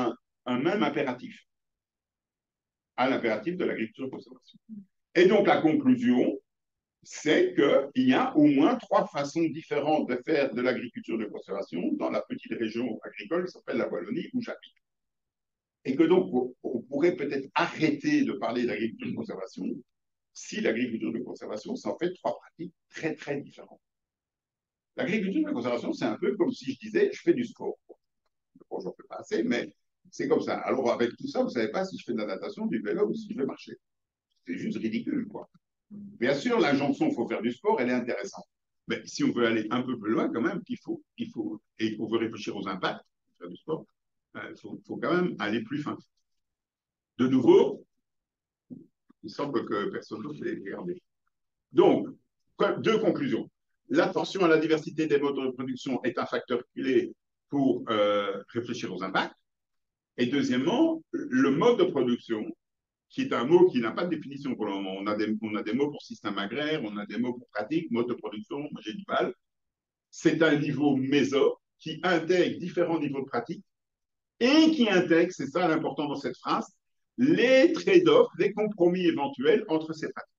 un même impératif, à l'impératif de l'agriculture de conservation. Et donc la conclusion, c'est qu'il y a au moins trois façons différentes de faire de l'agriculture de conservation dans la petite région agricole qui s'appelle la Wallonie où j'habite. Et que donc on pourrait peut-être arrêter de parler d'agriculture de conservation si l'agriculture de conservation, c'est en fait trois pratiques très très différentes. L'agriculture de conservation, c'est un peu comme si je disais, je fais du sport. Bon, j'en fais pas assez, mais c'est comme ça. Alors avec tout ça, vous savez pas si je fais de la natation, du vélo ou si je vais marcher. C'est juste ridicule, quoi. Bien sûr, l'injonction, il faut faire du sport, elle est intéressante. Mais si on veut aller un peu plus loin, quand même, il faut, il faut, et qu'on veut réfléchir aux impacts, faire du sport, il euh, faut, faut quand même aller plus fin. De nouveau, il semble que personne d'autre l'ait regardé. Donc, deux conclusions. L'attention à la diversité des modes de production est un facteur clé pour euh, réfléchir aux impacts. Et deuxièmement, le mode de production, qui est un mot qui n'a pas de définition pour le moment. On a, des, on a des mots pour système agraire, on a des mots pour pratique, mode de production, moi j'ai du mal. C'est un niveau méso qui intègre différents niveaux de pratique et qui intègre, c'est ça l'important dans cette phrase, les trade-offs, les compromis éventuels entre ces pratiques.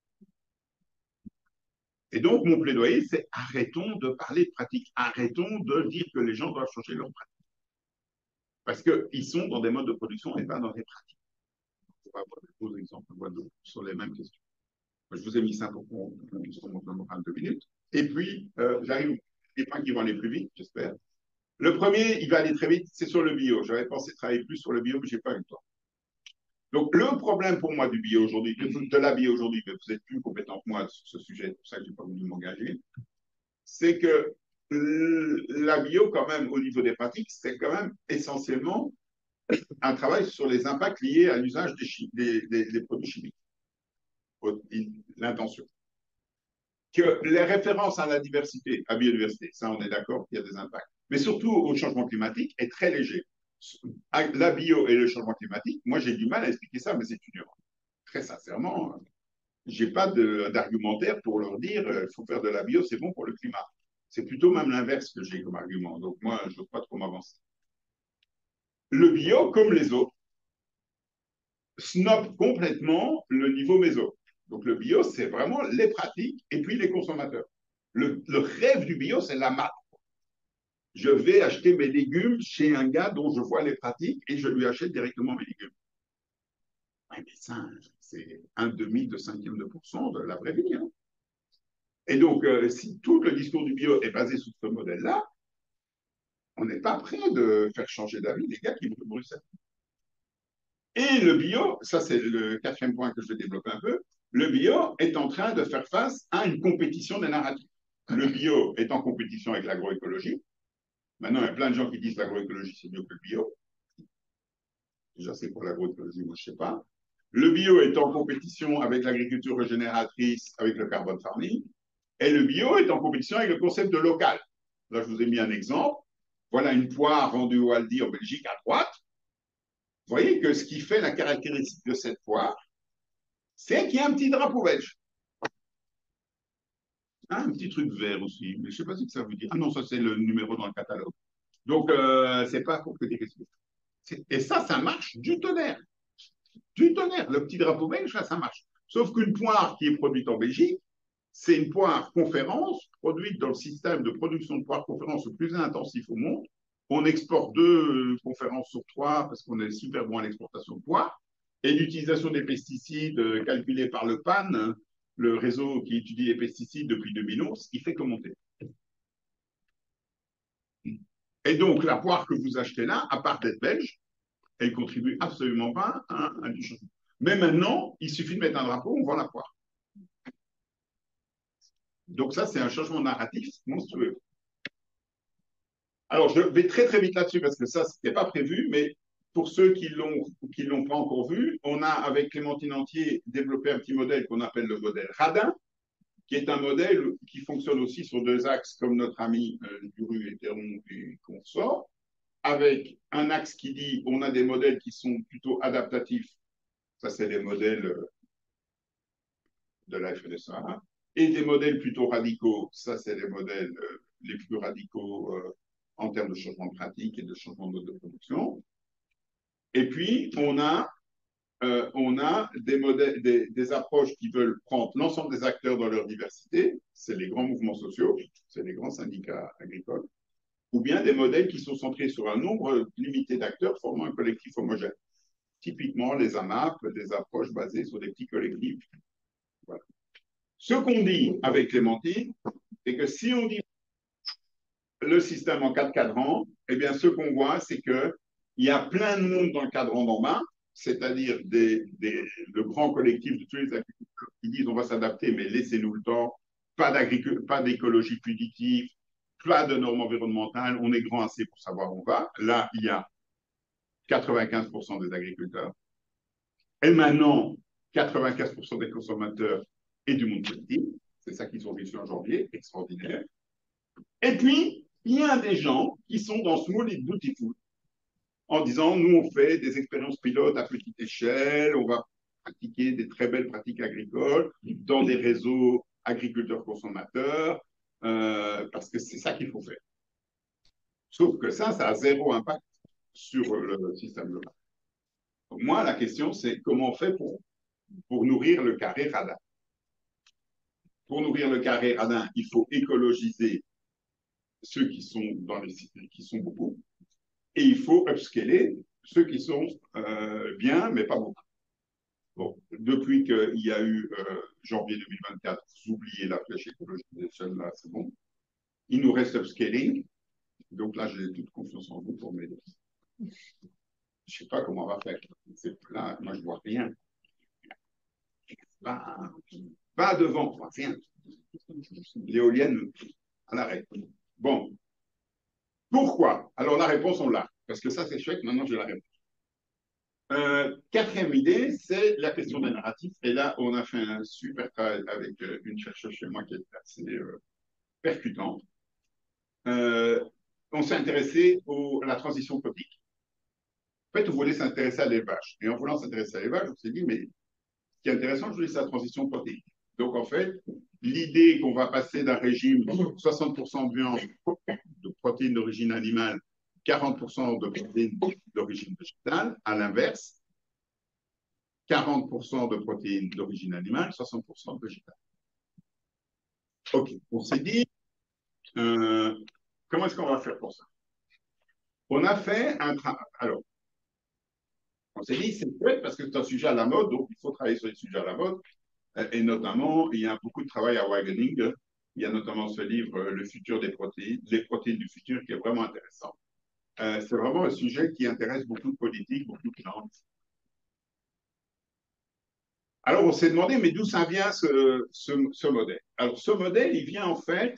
Et donc, mon plaidoyer, c'est arrêtons de parler de pratique, arrêtons de dire que les gens doivent changer leurs pratiques. Parce qu'ils sont dans des modes de production et pas dans des pratiques. On va avoir d'autres exemples sur les mêmes questions. Je vous ai mis ça pour qu'on puisse remonter le moral deux minutes. Et puis, euh, j'arrive les points qui vont aller plus vite, j'espère. Le premier, il va aller très vite, c'est sur le bio. J'avais pensé travailler plus sur le bio, mais je n'ai pas eu le temps. Donc, le problème pour moi du bio aujourd'hui, de, de la bio aujourd'hui, mais vous êtes plus compétent que moi sur ce sujet, c'est pour ça que je n'ai pas voulu m'engager, c'est que la bio, quand même, au niveau des pratiques, c'est quand même essentiellement un travail sur les impacts liés à l'usage des, des, des, des produits chimiques. L'intention. Que les références à la diversité, à la biodiversité, ça on est d'accord qu'il y a des impacts, mais surtout au changement climatique est très léger. La bio et le changement climatique, moi j'ai du mal à expliquer ça à mes étudiants. Très sincèrement, j'ai pas d'argumentaire pour leur dire il euh, faut faire de la bio, c'est bon pour le climat. C'est plutôt même l'inverse que j'ai comme argument. Donc moi, je ne veux pas trop m'avancer. Le bio, comme les autres, snob complètement le niveau méso. Donc le bio, c'est vraiment les pratiques et puis les consommateurs. Le, le rêve du bio, c'est la marque. Je vais acheter mes légumes chez un gars dont je vois les pratiques et je lui achète directement mes légumes. Ouais, mais ça, c'est un demi de cinquième de pourcent de la vraie vie. Hein. Et donc, euh, si tout le discours du bio est basé sur ce modèle-là, on n'est pas prêt de faire changer d'avis les gars qui vont de Bruxelles. Et le bio, ça c'est le quatrième point que je vais développer un peu, le bio est en train de faire face à une compétition des narratifs. Le bio est en compétition avec l'agroécologie. Maintenant, il y a plein de gens qui disent que l'agroécologie c'est mieux que le bio. Déjà, c'est pour l'agroécologie, moi je ne sais pas. Le bio est en compétition avec l'agriculture régénératrice, avec le carbone farming. Et le bio est en compétition avec le concept de local. Là, je vous ai mis un exemple. Voilà une poire vendue au Aldi en Belgique à droite. Vous voyez que ce qui fait la caractéristique de cette poire, c'est qu'il y a un petit drapeau belge. Ah, un petit truc vert aussi, mais je ne sais pas ce que ça veut dire. Ah non, ça c'est le numéro dans le catalogue. Donc, euh, c'est pas pour que des questions. Et ça, ça marche du tonnerre. Du tonnerre. Le petit drapeau belge, là, ça marche. Sauf qu'une poire qui est produite en Belgique, c'est une poire conférence produite dans le système de production de poire conférence le plus intensif au monde. On exporte deux conférences sur trois parce qu'on est super bon à l'exportation de poire. Et l'utilisation des pesticides calculés par le P A N, le réseau qui étudie les pesticides depuis deux mille onze, il fait que monter. Et donc, la poire que vous achetez là, à part d'être belge, elle ne contribue absolument pas à un du changement. Mais maintenant, il suffit de mettre un drapeau, on vend la poire. Donc ça, c'est un changement narratif monstrueux. Alors, je vais très très vite là-dessus parce que ça, ce n'était pas prévu, mais pour ceux qui l'ont qui l'ont pas encore vu, on a avec Clémentine Entier développé un petit modèle qu'on appelle le modèle Radin, qui est un modèle qui fonctionne aussi sur deux axes comme notre ami euh, Duru et Théron et consort, avec un axe qui dit on a des modèles qui sont plutôt adaptatifs, ça c'est les modèles de la F N S A, et des modèles plutôt radicaux, ça c'est les modèles euh, les plus radicaux euh, en termes de changement de pratique et de changement de mode de production. Et puis, on a, euh, on a des, modèles, des, des approches qui veulent prendre l'ensemble des acteurs dans leur diversité, c'est les grands mouvements sociaux, c'est les grands syndicats agricoles, ou bien des modèles qui sont centrés sur un nombre limité d'acteurs formant un collectif homogène. Typiquement, les A M A P, des approches basées sur des petits collectifs. Voilà. Ce qu'on dit avec Clémentine, c'est que si on dit le système en quatre cadrans, eh bien, ce qu'on voit, c'est qu'il y a plein de monde dans le cadran d'en bas, c'est-à-dire des, des, le grand collectif de tous les agriculteurs qui disent on va s'adapter, mais laissez-nous le temps, pas d'écologie punitive, pas de normes environnementales, on est grand assez pour savoir où on va. Là, il y a quatre-vingt-quinze pour cent des agriculteurs. Et maintenant, quatre-vingt-quinze pour cent des consommateurs et du monde politique. C'est ça qu'ils ont reçu en janvier, extraordinaire. Et puis, il y a des gens qui sont dans Small It Beautiful, en disant, nous, on fait des expériences pilotes à petite échelle, on va pratiquer des très belles pratiques agricoles dans des réseaux agriculteurs-consommateurs, euh, parce que c'est ça qu'il faut faire. Sauf que ça, ça a zéro impact sur le système global. Donc moi, la question, c'est comment on fait pour, pour nourrir le carré radin. Pour nourrir le carré radin, il faut écologiser ceux qui sont, dans les, qui sont beaucoup, et il faut upscaler ceux qui sont euh, bien, mais pas beaucoup. Bon, depuis qu'il y a eu euh, janvier deux mille vingt-quatre, vous oubliez la flèche écologique des jeunes, là, c'est bon. Il nous reste upscaling. Donc là, j'ai toute confiance en vous pour m'aider. Je ne sais pas comment on va faire. Là, moi, je ne vois rien. Pas, pas devant, rien. L'éolienne à l'arrêt. Bon. Pourquoi? Alors, la réponse, on l'a. Parce que ça, c'est chouette. Maintenant, j'ai la réponse. Euh, quatrième idée, c'est la question des narratifs. Et là, on a fait un super travail avec euh, une chercheuse chez moi qui est assez euh, percutante. Euh, on s'est intéressé au, à la transition politique. En fait, on voulait s'intéresser à l'élevage. Et en voulant s'intéresser à l'élevage, on s'est dit, mais ce qui est intéressant, je c'est la transition protéique. Donc, en fait, l'idée qu'on va passer d'un régime soixante pour cent de viande, de protéines d'origine animale, quarante pour cent de protéines d'origine végétale, à l'inverse, quarante pour cent de protéines d'origine animale, soixante pour cent de végétale. OK, on s'est dit, euh, comment est-ce qu'on va faire pour ça? On a fait un travail. Alors, on s'est dit, c'est chouette parce que c'est un sujet à la mode, donc il faut travailler sur les sujets à la mode. Et notamment, il y a beaucoup de travail à Wageningen. Il y a notamment ce livre, Le futur des protéines, les protéines du futur, qui est vraiment intéressant. Euh, c'est vraiment un sujet qui intéresse beaucoup de politiques, beaucoup de gens. Alors, on s'est demandé, mais d'où ça vient ce, ce, ce modèle? Alors, ce modèle, il vient en fait,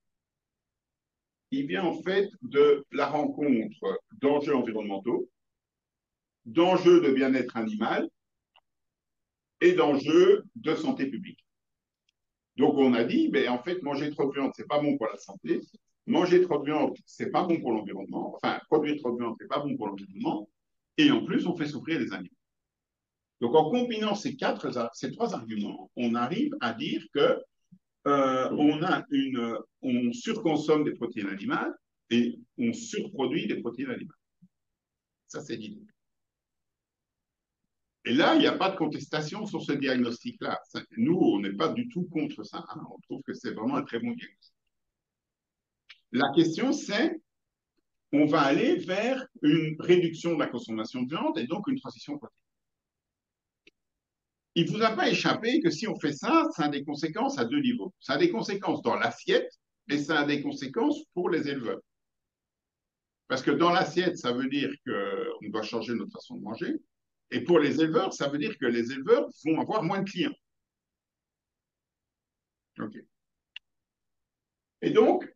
il vient en fait de la rencontre d'enjeux environnementaux, d'enjeux de bien-être animal et d'enjeux de santé publique. Donc, on a dit, ben, en fait, manger trop de viande, c'est pas bon pour la santé. Manger trop de viande, c'est pas bon pour l'environnement. Enfin, produire trop de viande, c'est pas bon pour l'environnement. Et en plus, on fait souffrir les animaux. Donc, en combinant ces quatre, ces trois arguments, on arrive à dire que euh, on a une, on surconsomme des protéines animales et on surproduit des protéines animales. Ça, c'est l'idée. Et là, il n'y a pas de contestation sur ce diagnostic-là. Nous, on n'est pas du tout contre ça. Hein. On trouve que c'est vraiment un très bon diagnostic. La question, c'est, on va aller vers une réduction de la consommation de viande et donc une transition protéique. Il ne vous a pas échappé que si on fait ça, ça a des conséquences à deux niveaux. Ça a des conséquences dans l'assiette et ça a des conséquences pour les éleveurs. Parce que dans l'assiette, ça veut dire qu'on doit changer notre façon de manger. Et pour les éleveurs, ça veut dire que les éleveurs vont avoir moins de clients. OK. Et donc,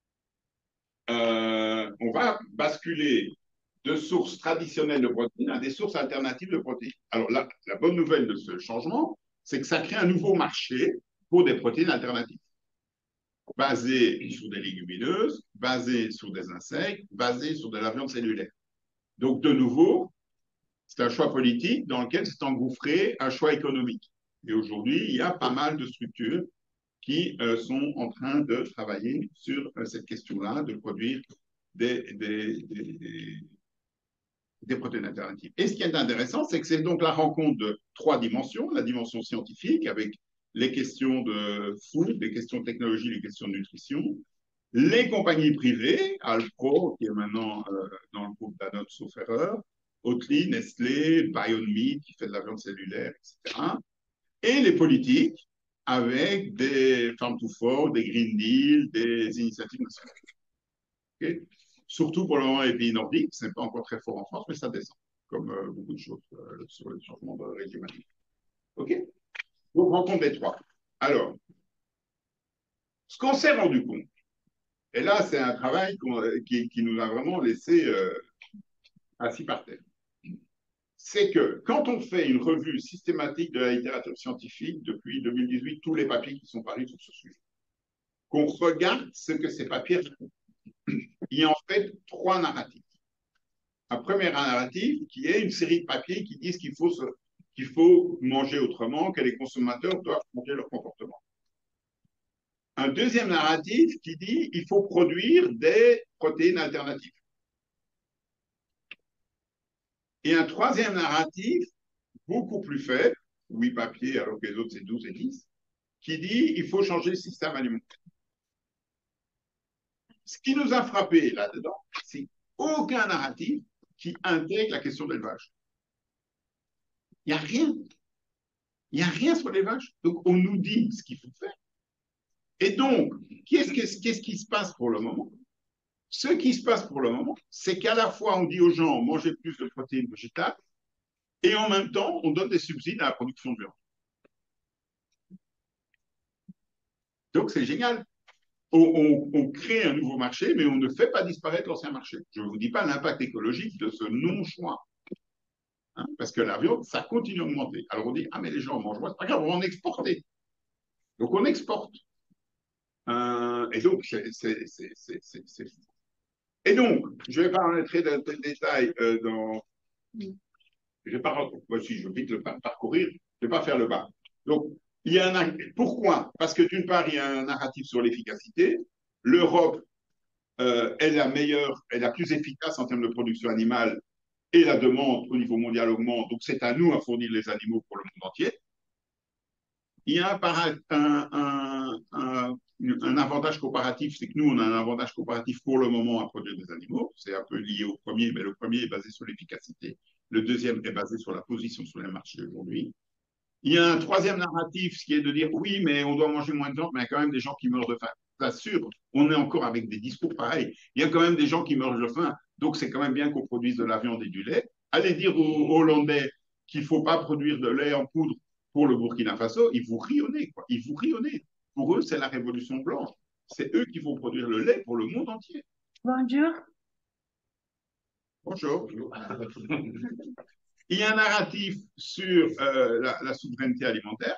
euh, on va basculer de sources traditionnelles de protéines à des sources alternatives de protéines. Alors là, la bonne nouvelle de ce changement, c'est que ça crée un nouveau marché pour des protéines alternatives, basées sur des légumineuses, basées sur des insectes, basées sur de la viande cellulaire. Donc, de nouveau, c'est un choix politique dans lequel s'est engouffré un choix économique. Et aujourd'hui, il y a pas mal de structures qui euh, sont en train de travailler sur euh, cette question-là, de produire des, des, des, des protéines alternatives. Et ce qui est intéressant, c'est que c'est donc la rencontre de trois dimensions, la dimension scientifique avec les questions de food, les questions de technologie, les questions de nutrition, les compagnies privées, Alpro, qui est maintenant euh, dans le groupe Danone, sauf erreur, Oatly, Nestlé, Beyond Meat, qui fait de la viande cellulaire, et cetera. Et les politiques, avec des Farm to Fork, des Green Deal, des initiatives nationales. Okay, surtout pour le moment, les pays nordiques, ce n'est pas encore très fort en France, mais ça descend, comme euh, beaucoup de choses euh, sur le changement de régime. OK? Donc, rencontre des trois. Alors, ce qu'on s'est rendu compte, et là, c'est un travail qui, qui, nous a vraiment laissé euh, assis par terre, c'est que quand on fait une revue systématique de la littérature scientifique depuis deux mille dix-huit, tous les papiers qui sont parus sur ce sujet, qu'on regarde ce que ces papiers racontent, il y a en fait trois narratifs. Un premier narratif qui est une série de papiers qui disent qu'il faut, se, qu'il faut manger autrement, que les consommateurs doivent changer leur comportement. Un deuxième narratif qui dit qu'il faut produire des protéines alternatives. Et un troisième narratif, beaucoup plus faible, huit papiers alors que les autres c'est douze et dix, qui dit qu'il faut changer le système alimentaire. Ce qui nous a frappé là-dedans, c'est aucun narratif qui intègre la question de l'élevage. Il n'y a rien. Il n'y a rien sur l'élevage. Donc, on nous dit ce qu'il faut faire. Et donc, qu'est-ce, qu'est-ce, qu'est-ce qui se passe pour le moment? Ce qui se passe pour le moment, c'est qu'à la fois, on dit aux gens, mangez plus de protéines végétales, et en même temps, on donne des subsides à la production de viande. Donc, c'est génial. On, on, on crée un nouveau marché, mais on ne fait pas disparaître l'ancien marché. Je ne vous dis pas l'impact écologique de ce non-choix. Hein, parce que la viande, ça continue à augmenter. Alors, on dit, ah, mais les gens mangent moins, c'est pas grave, on va en exporter. Donc, on exporte. Euh, et donc, c'est fou. Et donc, je ne vais pas rentrer dans le détail euh, dans. Je vais pas. Moi, si je vais vite le parcourir, je ne vais pas faire le bas. Donc, il y a un. Pourquoi? Parce que d'une part, il y a un narratif sur l'efficacité. L'Europe euh, est la meilleure, est la plus efficace en termes de production animale et la demande au niveau mondial augmente. Donc, c'est à nous à fournir les animaux pour le monde entier. Il y a un, un, un, un, un avantage comparatif, c'est que nous, on a un avantage comparatif pour le moment à produire des animaux. C'est un peu lié au premier, mais le premier est basé sur l'efficacité. Le deuxième est basé sur la position sur les marchés aujourd'hui. Il y a un troisième narratif, ce qui est de dire oui, mais on doit manger moins de viande, mais il y a quand même des gens qui meurent de faim. J'assure, on est encore avec des discours pareils. Il y a quand même des gens qui meurent de faim, donc c'est quand même bien qu'on produise de la viande et du lait. Allez dire aux Hollandais qu'il ne faut pas produire de lait en poudre pour le Burkina Faso, ils vous rionnez, quoi. Ils vous rionnez. Pour eux, c'est la révolution blanche. C'est eux qui vont produire le lait pour le monde entier. Bonjour. Bonjour. Il y a un narratif sur euh, la, la souveraineté alimentaire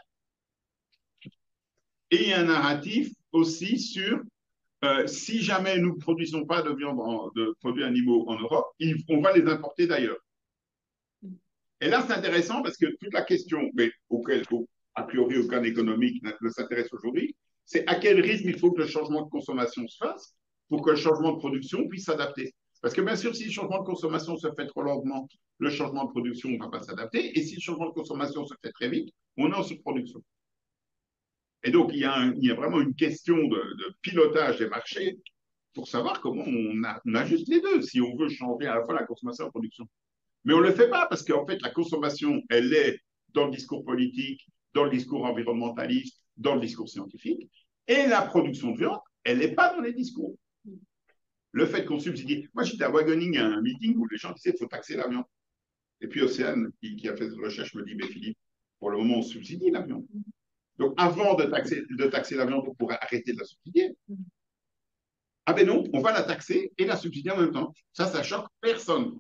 et il y a un narratif aussi sur euh, si jamais nous ne produisons pas de viande, en, de produits animaux en Europe, on va les importer d'ailleurs. Et là, c'est intéressant parce que toute la question, mais auquel, a priori, aucun économique ne s'intéresse aujourd'hui, c'est à quel rythme il faut que le changement de consommation se fasse pour que le changement de production puisse s'adapter. Parce que bien sûr, si le changement de consommation se fait trop lentement, le changement de production ne va pas s'adapter. Et si le changement de consommation se fait très vite, on est en surproduction. Et donc, il y a, un, il y a vraiment une question de, de pilotage des marchés pour savoir comment on, a, on ajuste les deux, si on veut changer à la fois la consommation et la production. Mais on ne le fait pas parce qu'en fait, la consommation, elle est dans le discours politique, dans le discours environnementaliste, dans le discours scientifique. Et la production de viande, elle n'est pas dans les discours. Le fait qu'on subsidie. Moi, j'étais à Wageningen à un meeting où les gens disaient qu'il faut taxer la viande. Et puis Océane, qui, qui a fait cette recherche, me dit mais Philippe, pour le moment, on subsidie la viande. Donc, avant de taxer, de taxer la viande, on pourrait arrêter de la subsidier. Ah ben non, on va la taxer et la subsidier en même temps. Ça, ça choque personne.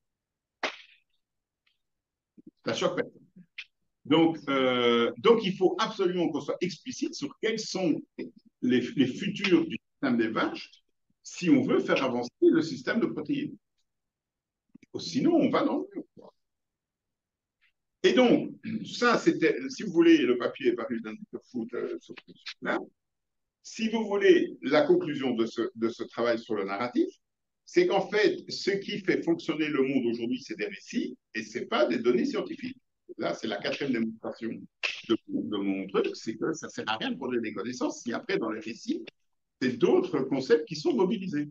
Ça choque personne. Donc, euh, donc, il faut absolument qu'on soit explicite sur quels sont les, les futurs du système des vaches si on veut faire avancer le système de protéines. Sinon, on va dans le mur. Et donc, ça, c'était, si vous voulez, le papier est paru dans le foot euh, sur là. Si vous voulez la conclusion de ce, de ce travail sur le narratif, c'est qu'en fait, ce qui fait fonctionner le monde aujourd'hui, c'est des récits et ce n'est pas des données scientifiques. Là, c'est la quatrième démonstration de, de mon truc, c'est que ça ne sert à rien de produire des connaissances si après, dans les récits, c'est d'autres concepts qui sont mobilisés.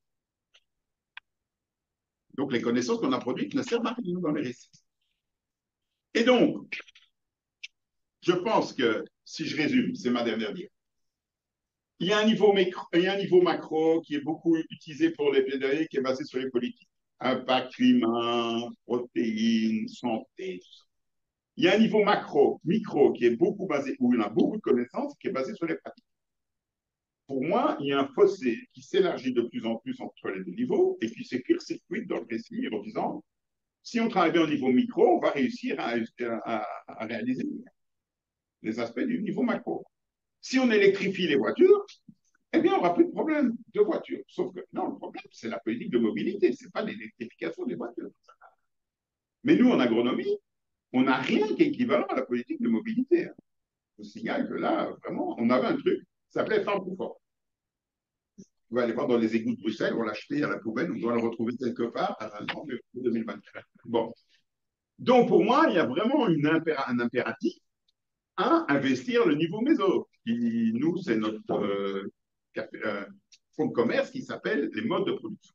Donc, les connaissances qu'on a produites ne servent à rien dans les récits. Et donc, je pense que, si je résume, c'est ma dernière dire, il y a un niveau, micro, il y a un niveau macro qui est beaucoup utilisé pour les plaidoyers, qui est basé sur les politiques. Impact climat, protéines, santé, tout ça. Il y a un niveau macro, micro, qui est beaucoup basé, où il y a beaucoup de connaissances, qui est basé sur les pratiques. Pour moi, il y a un fossé qui s'élargit de plus en plus entre les deux niveaux et qui se circuite dans le récit en disant, si on travaille bien au niveau micro, on va réussir à, à, à réaliser les aspects du niveau macro. Si on électrifie les voitures, eh bien, on n'aura plus de problème de voitures. Sauf que, non, le problème, c'est la politique de mobilité, ce n'est pas l'électrification des voitures. Mais nous, en agronomie, on n'a rien qui est équivalent à la politique de mobilité. Je vous signale que là, vraiment, on avait un truc, ça s'appelait Farm to Fork. Vous allez voir dans les égouts de Bruxelles, on l'a acheté à la poubelle, on doit le retrouver quelque part en deux mille vingt-quatre. Bon. Donc, pour moi, il y a vraiment une impéra un impératif à investir le niveau méso, qui, nous, c'est notre euh, euh, fonds de commerce qui s'appelle les modes de production.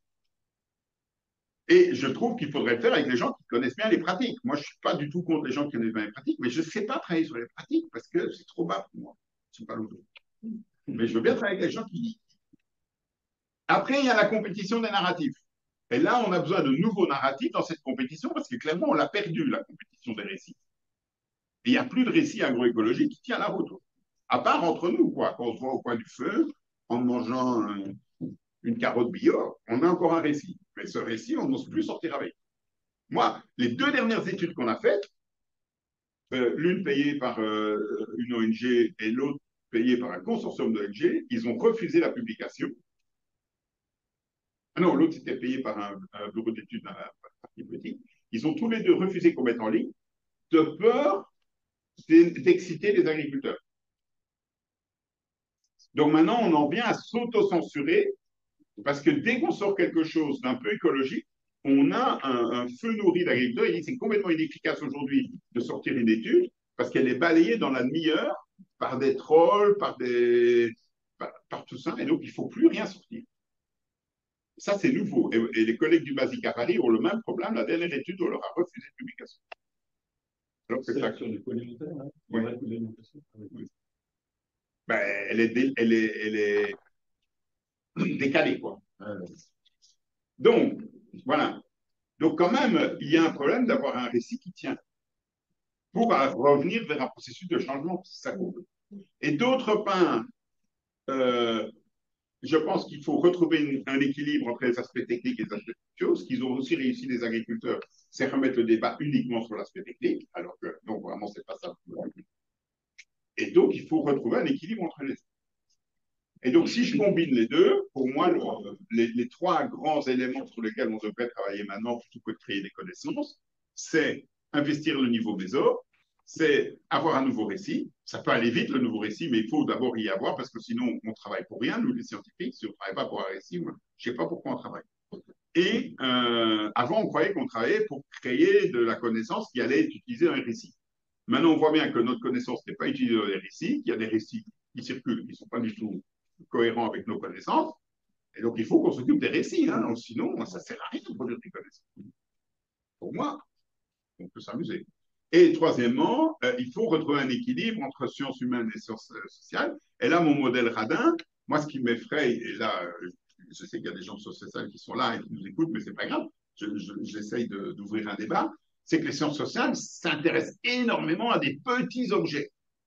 Et je trouve qu'il faudrait le faire avec les gens qui connaissent bien les pratiques. Moi, je ne suis pas du tout contre les gens qui connaissent bien les pratiques, mais je ne sais pas travailler sur les pratiques parce que c'est trop bas pour moi. Je ne sais pas l'autre. Mais je veux bien travailler avec les gens qui... Après, il y a la compétition des narratifs. Et là, on a besoin de nouveaux narratifs dans cette compétition parce que clairement, on l'a perdu, la compétition des récits. Et il n'y a plus de récit agroécologique qui tient la route. À part entre nous, quoi. Quand on se voit au coin du feu, en mangeant un, une carotte bio, on a encore un récit. Mais ce récit, on n'ose plus sortir avec. Moi, les deux dernières études qu'on a faites, euh, l'une payée par euh, une O N G et l'autre payée par un consortium d'O N G, ils ont refusé la publication. Ah non, l'autre c'était payé par un, un bureau d'études d'un parti politique. Ils ont tous les deux refusé qu'on mette en ligne de peur d'exciter les agriculteurs. Donc maintenant, on en vient à s'auto-censurer parce que dès qu'on sort quelque chose d'un peu écologique, on a un, un feu nourri d'agriculteurs. Il dit c'est complètement inefficace aujourd'hui de sortir une étude parce qu'elle est balayée dans la demi-heure par des trolls, par, des, par, par tout ça, et donc il ne faut plus rien sortir. Ça, c'est nouveau. Et, et, les collègues du Basic à Paris ont le même problème. La dernière étude, on leur a refusé de publication. Alors c'est ça sur les polymétaires, hein. Oui. Oui. Ben, elle est, dé, elle est, elle est décalée, quoi. Euh, donc, voilà. Donc, quand même, il y a un problème d'avoir un récit qui tient pour revenir vers un processus de changement. Ça compte. Et d'autre part, euh, je pense qu'il faut retrouver une, un équilibre entre les aspects techniques et les aspects sociaux. Ce qu'ils ont aussi réussi, les agriculteurs, c'est remettre le débat uniquement sur l'aspect technique, alors que, donc, vraiment, c'est pas ça. Et donc, il faut retrouver un équilibre entre les deux. Et donc, si je combine les deux, pour moi, le, les, les trois grands éléments sur lesquels on devrait travailler maintenant plutôt que de créer des connaissances, c'est investir le niveau méso, c'est avoir un nouveau récit. Ça peut aller vite, le nouveau récit, mais il faut d'abord y avoir, parce que sinon, on ne travaille pour rien, nous, les scientifiques. Si on ne travaille pas pour un récit, moi, je ne sais pas pourquoi on travaille. Et euh, avant, on croyait qu'on travaillait pour créer de la connaissance qui allait être utilisée dans les récits. Maintenant, on voit bien que notre connaissance n'est pas utilisée dans les récits, qu'il y a des récits qui circulent, qui ne sont pas du tout cohérents avec nos connaissances. Et donc, il faut qu'on s'occupe des récits. Hein. Donc, sinon, ça ne sert à rien de produire des connaissances. Pour moi, on peut s'amuser. Et troisièmement, euh, il faut retrouver un équilibre entre sciences humaines et sciences euh, sociales. Et là, mon modèle radin, moi, ce qui m'effraie, et là, euh, je sais qu'il y a des gens de sciences sociales qui sont là et qui nous écoutent, mais ce n'est pas grave, j'essaye je, d'ouvrir un débat, c'est que les sciences sociales s'intéressent énormément à des petits objets.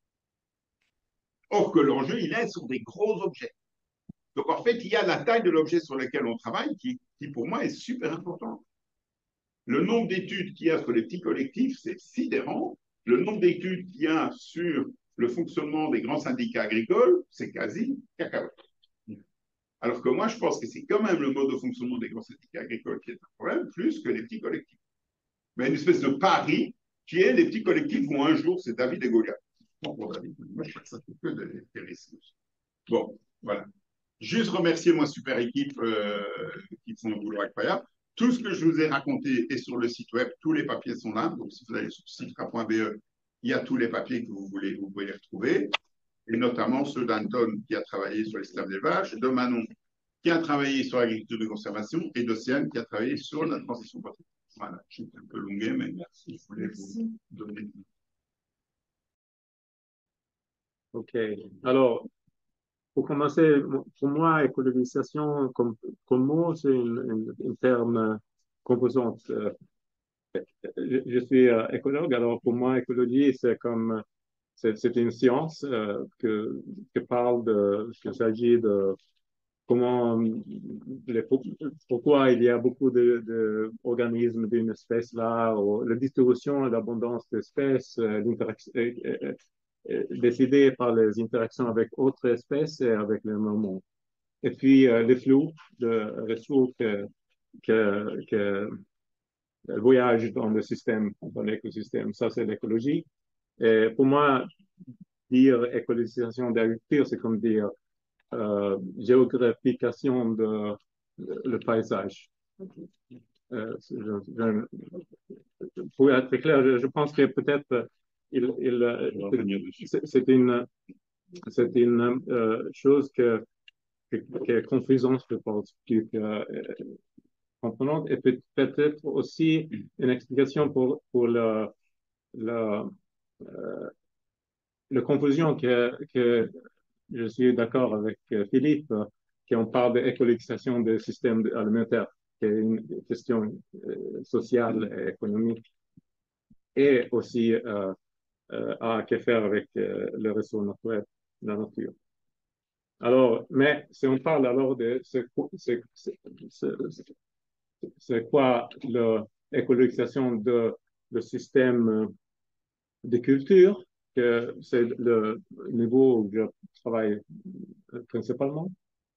Or que l'enjeu, il est sur des gros objets. Donc, en fait, il y a la taille de l'objet sur lequel on travaille qui, qui, pour moi, est super important. Le nombre d'études qu'il y a sur les petits collectifs, c'est sidérant. Le nombre d'études qu'il y a sur le fonctionnement des grands syndicats agricoles, c'est quasi cacahuète. Alors que moi, je pense que c'est quand même le mode de fonctionnement des grands syndicats agricoles qui est un problème, plus que les petits collectifs. Mais une espèce de pari qui est les petits collectifs vont un jour, c'est David et Goliath. Bon, pour David, moi, je crois que ça fait que des récits. Bon, voilà. Juste remercier ma super équipe euh, qui font un boulot incroyable. Tout ce que je vous ai raconté est sur le site web. Tous les papiers sont là. Donc, si vous allez sur citra point b e, il y a tous les papiers que vous voulez, vous pouvez les retrouver. Et notamment ceux d'Anton qui a travaillé sur l'esclave d'élevage, de Manon qui a travaillé sur l'agriculture de conservation et d'Océane qui a travaillé sur la transition politique. Voilà, je suis un peu longué, mais merci. Je voulais vous donner. OK. Alors, pour commencer, pour moi, écologisation comme, comme mot, c'est un terme composante. Euh, je, je suis euh, écologue, alors pour moi, écologie, c'est comme, c'est c'est une science euh, que, que parle de, qu'il s'agit de comment, les, pourquoi il y a beaucoup de, de organismes d'une espèce là, ou la distribution et l'abondance d'espèces, euh, l'interaction, euh, euh, euh, décidée par les interactions avec autres espèces et avec le moment. Et puis, euh, les flux de ressources que, que, que voyagent dans le système, dans l'écosystème. Ça, c'est l'écologie. Et pour moi, dire écologisation d'agriculture, c'est comme dire euh, géographication de, de le paysage. Euh, je, je, pour être clair, je, je pense que peut-être il, il, c'est une, c'est une euh, chose que, que, que est confusante, je pense, plus que euh, comprenante, et peut, peut-être aussi une explication pour, pour la, la, euh, la confusion que, que je suis d'accord avec Philippe, quand on parle d'écologisation des systèmes alimentaires, qui est une question euh, sociale et économique, et aussi euh, euh, à que faire avec euh, le réseau naturel, la nature. Alors, mais si on parle alors de c'est quoi l'écologisation de le système de culture, que c'est le niveau où je travaille principalement.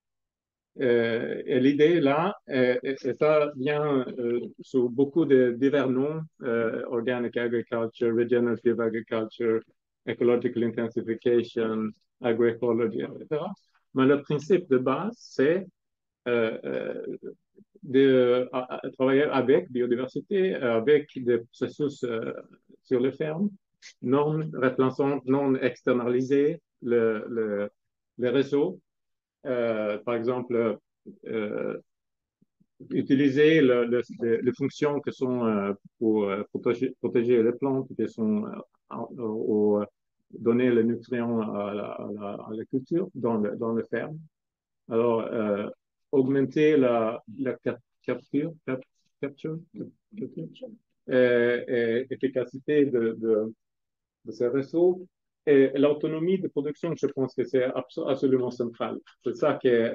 Euh, et l'idée là, et, et ça vient euh, sous beaucoup de divers noms, euh, organic agriculture, regenerative agriculture, ecological intensification, agroecology, et cetera. Mais le principe de base, c'est euh, euh, de à, à travailler avec biodiversité, avec des processus euh, sur les fermes, non remplaçant, non externalisés, le, le, les réseaux. Euh, par exemple, euh, utiliser le, le, les fonctions qui sont euh, pour euh, protéger, protéger les plantes, qui sont euh, au, donner les nutriments à la, à la, à la culture dans le, dans les fermes. Alors, euh, augmenter la, la capture, cap, capture, capture euh, et efficacité de, de, de ces réseaux. Et l'autonomie de production, je pense que c'est absolument central. C'est ça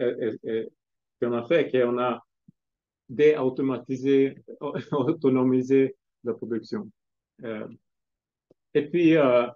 qu'on a fait, qu'on a déautomatisé, autonomisé la production. Euh, et puis, euh,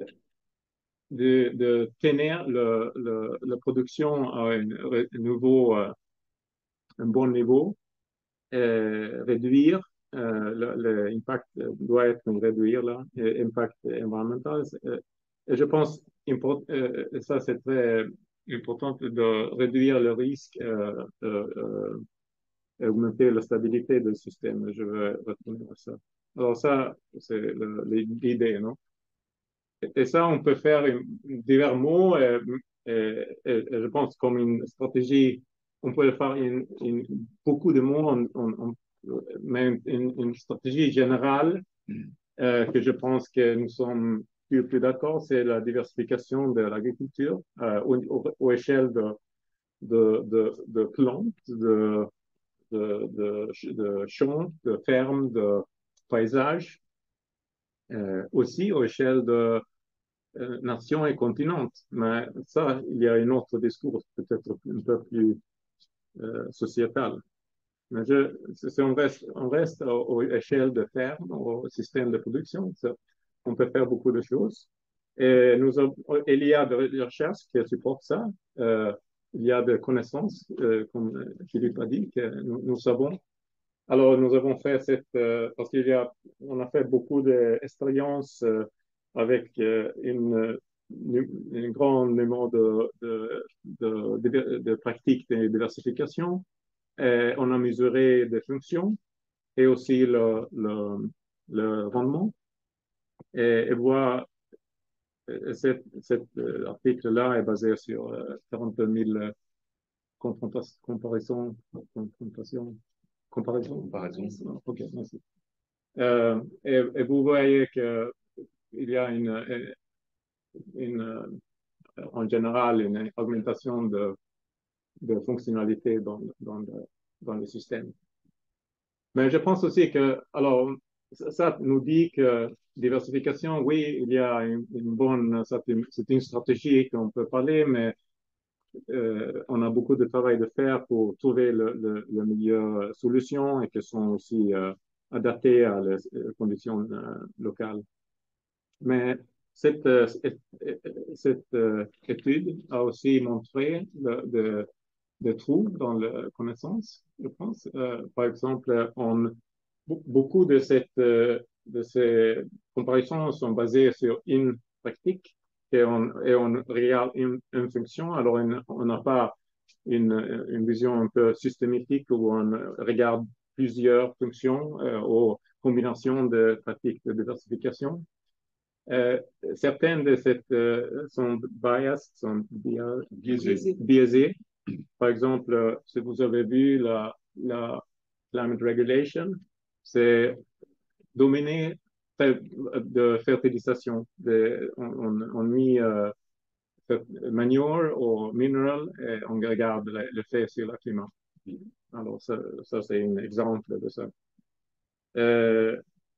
de, de tenir le, le, la production à un, un niveau, euh, un bon niveau, euh, réduire euh, l'impact doit être réduire là, l'impact environnemental. Et je pense import, euh, ça c'est très important de réduire le risque, euh, euh, augmenter la stabilité du système. Je vais retourner à ça. Alors ça, c'est l'idée, non? Et ça, on peut faire divers mots, et, et, et, je pense comme une stratégie, on peut faire une, une, beaucoup de mots, on, on, on, mais une, une, stratégie générale euh, que je pense que nous sommes plus, plus d'accord, c'est la diversification de l'agriculture euh, aux, aux échelles de, de, de, de plantes, de, de, de, de champs, de fermes, de paysages, euh, aussi aux échelles de euh, nation et continent. Mais ça, il y a un autre discours, peut-être un peu plus euh, sociétal. Mais je, si on reste, on reste aux échelles de ferme, au système de production, ça, on peut faire beaucoup de choses. Et nous, il y a des recherches qui supportent ça. Euh, il y a des connaissances, euh, comme Philippe a dit, que nous, nous savons. Alors, nous avons fait cette, euh, parce qu'il y a, on a fait beaucoup d'expériences euh, avec euh, une, une, une grand nombre de, de, de, de, de pratiques de diversification. Et on a mesuré des fonctions et aussi le, le, le rendement. Et, et voilà, cet, cet article-là est basé sur quarante mille comparaisons. Comparaisons. Comparaison. Comparaison. Ok, merci. Euh, et, et vous voyez qu'il y a une, une, en général une augmentation de, de fonctionnalité dans, dans, le, dans le système. Mais je pense aussi que, alors, ça nous dit que diversification, oui, il y a une, une bonne, c'est une stratégie qu'on peut parler, mais euh, on a beaucoup de travail de faire pour trouver le, le, le meilleure solution et qui sont aussi euh, adaptées à les conditions euh, locales. Mais cette, euh, cette euh, étude a aussi montré le, de, des trous dans la connaissance, je pense. Euh, par exemple, on, beaucoup de, cette, euh, de ces comparaisons sont basées sur une pratique et on, et on regarde une, une fonction. Alors, une, on n'a pas une, une vision un peu systématique où on regarde plusieurs fonctions euh, ou combinaisons de pratiques de diversification. Euh, certaines de ces euh, sont biased, sont biaisées. biaisées. Par exemple, euh, si vous avez vu la, la climate regulation, c'est dominé de fertilisation. De, on, on, on met euh, manure ou mineral et on regarde l'effet sur le climat. Alors, ça, ça c'est un exemple de ça. Euh,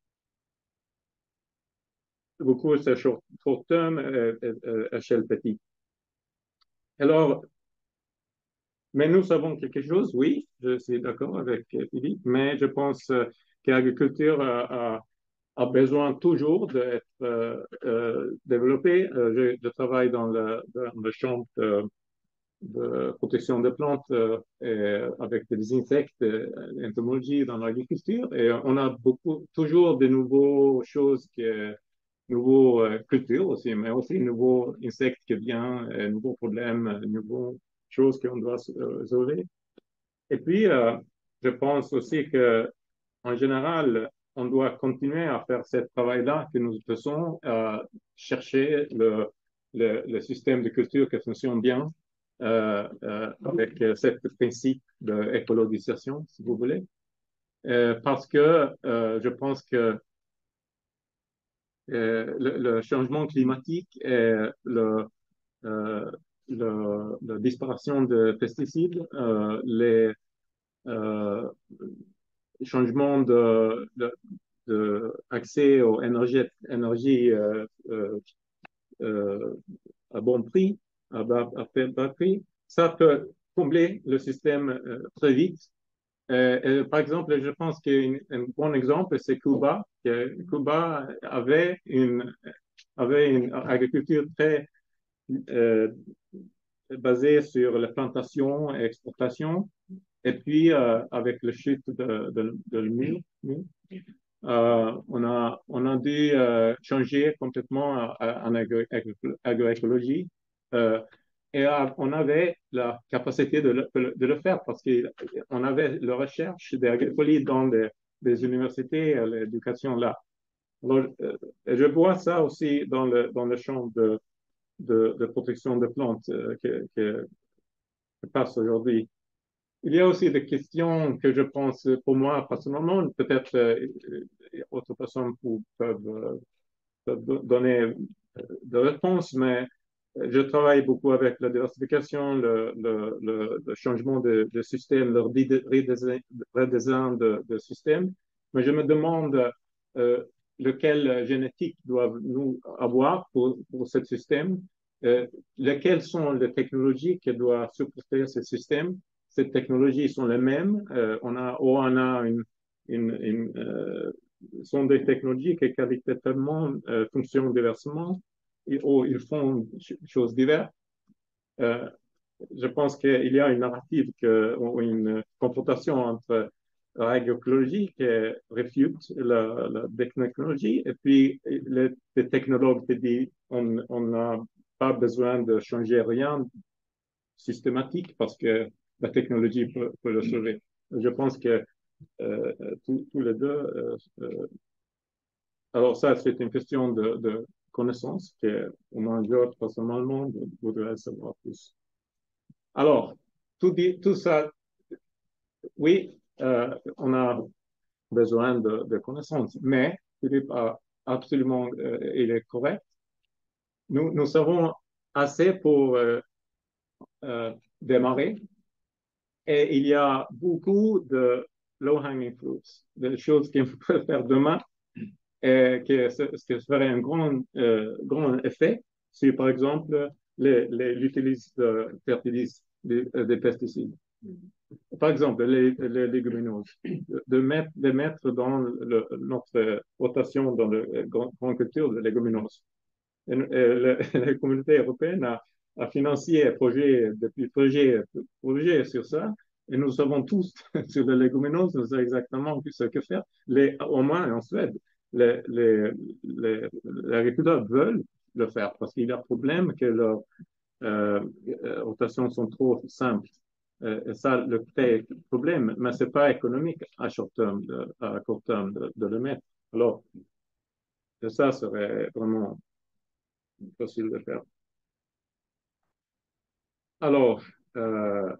beaucoup, c'est short, short term, euh, euh, échelle petite. Alors, mais nous savons quelque chose, oui, je suis d'accord avec Philippe, mais je pense euh, que l'agriculture a, a, a, besoin toujours d'être euh, euh, développée. Euh, je, je travaille dans le, dans le champ de, de protection des plantes euh, et avec des insectes, euh, entomologie dans l'agriculture, et on a beaucoup, toujours de nouvelles choses qui nouveaux euh, cultures aussi, mais aussi nouveaux insectes qui viennent, euh, nouveaux problèmes, euh, nouvelles choses qu'on doit euh, résoudre. Et puis, euh, je pense aussi que, en général, on doit continuer à faire ce travail-là que nous faisons, à chercher le, le, le système de culture qui fonctionne bien euh, euh, avec ce principe d'écologisation, si vous voulez. Euh, parce que euh, je pense que euh, le, le, changement climatique et le, euh, le, la disparition de pesticides, euh, les euh, changements de, de, de, accès aux énergies, énergies euh, euh, à bon prix, à bas, à bas prix, ça peut combler le système euh, très vite. Euh, par exemple, je pense qu'un un bon exemple, c'est Cuba. Que Cuba avait une, avait une agriculture très euh, basée sur la plantation et l'exportation. Et puis, euh, avec le chute de, de, de l'U M I, euh, on, a, on a dû euh, changer complètement en agroécologie. Euh, et on avait la capacité de le, de le faire parce qu'on avait la recherche d'agroécologie dans les, les universités, l'éducation là. Alors, euh, je vois ça aussi dans le, dans le champ de, de, de protection des plantes euh, que, que, que passe aujourd'hui. Il y a aussi des questions que je pense, pour moi, personnellement, peut-être euh, autres personnes peuvent, euh, peuvent donner de réponses, mais je travaille beaucoup avec la diversification, le, le, le, le changement de, de système, le redesign de, de système. Mais je me demande euh, lequel génétique doivent-nous avoir pour, pour ce système, euh, lesquelles sont les technologies qui doivent supporter ce système. Ces technologies sont les mêmes. Euh, on a, ou on a une, une, une euh, sont des technologies qui qualitativement euh, fonctionnent diversement ou ils font choses diverses. Euh, je pense qu'il y a une narrative, que, ou une confrontation entre l'agroécologie qui réfute la, la technologie et puis les, les technologues qui disent on n'a pas besoin de changer rien systématique parce que la technologie peut, peut le sauver. Je pense que euh, tous, tous les deux. Euh, euh, alors ça, c'est une question de, de connaissance que moi, je personnellement voudrais savoir plus. Alors, tout, dit, tout ça, oui, euh, on a besoin de, de connaissances, mais Philippe a absolument, euh, il est correct. Nous, nous savons assez pour euh, euh, démarrer. Et il y a beaucoup de low-hanging fruits, de choses qu'on peut faire demain et que ce, que ferait un grand, euh, grand effet si, par exemple, l'utilisation de fertilisants, des, des, pesticides. Par exemple, les, les légumineuses, de mettre, de mettre dans le, notre rotation dans la grande culture de légumineuses. Et, et le, la communauté européenne a, a financé un projet, depuis projet, projet sur ça. Et nous savons tous sur les légumineuses, nous savons exactement ce que faire. Les, au moins en Suède, les, les, les, les agriculteurs veulent le faire parce qu'il y a un problème que leurs euh, rotations sont trop simples. Euh, et ça, le crée problème, mais ce n'est pas économique à short terme, de, à court terme de, de le mettre. Alors, ça serait vraiment facile de faire. Alors, euh,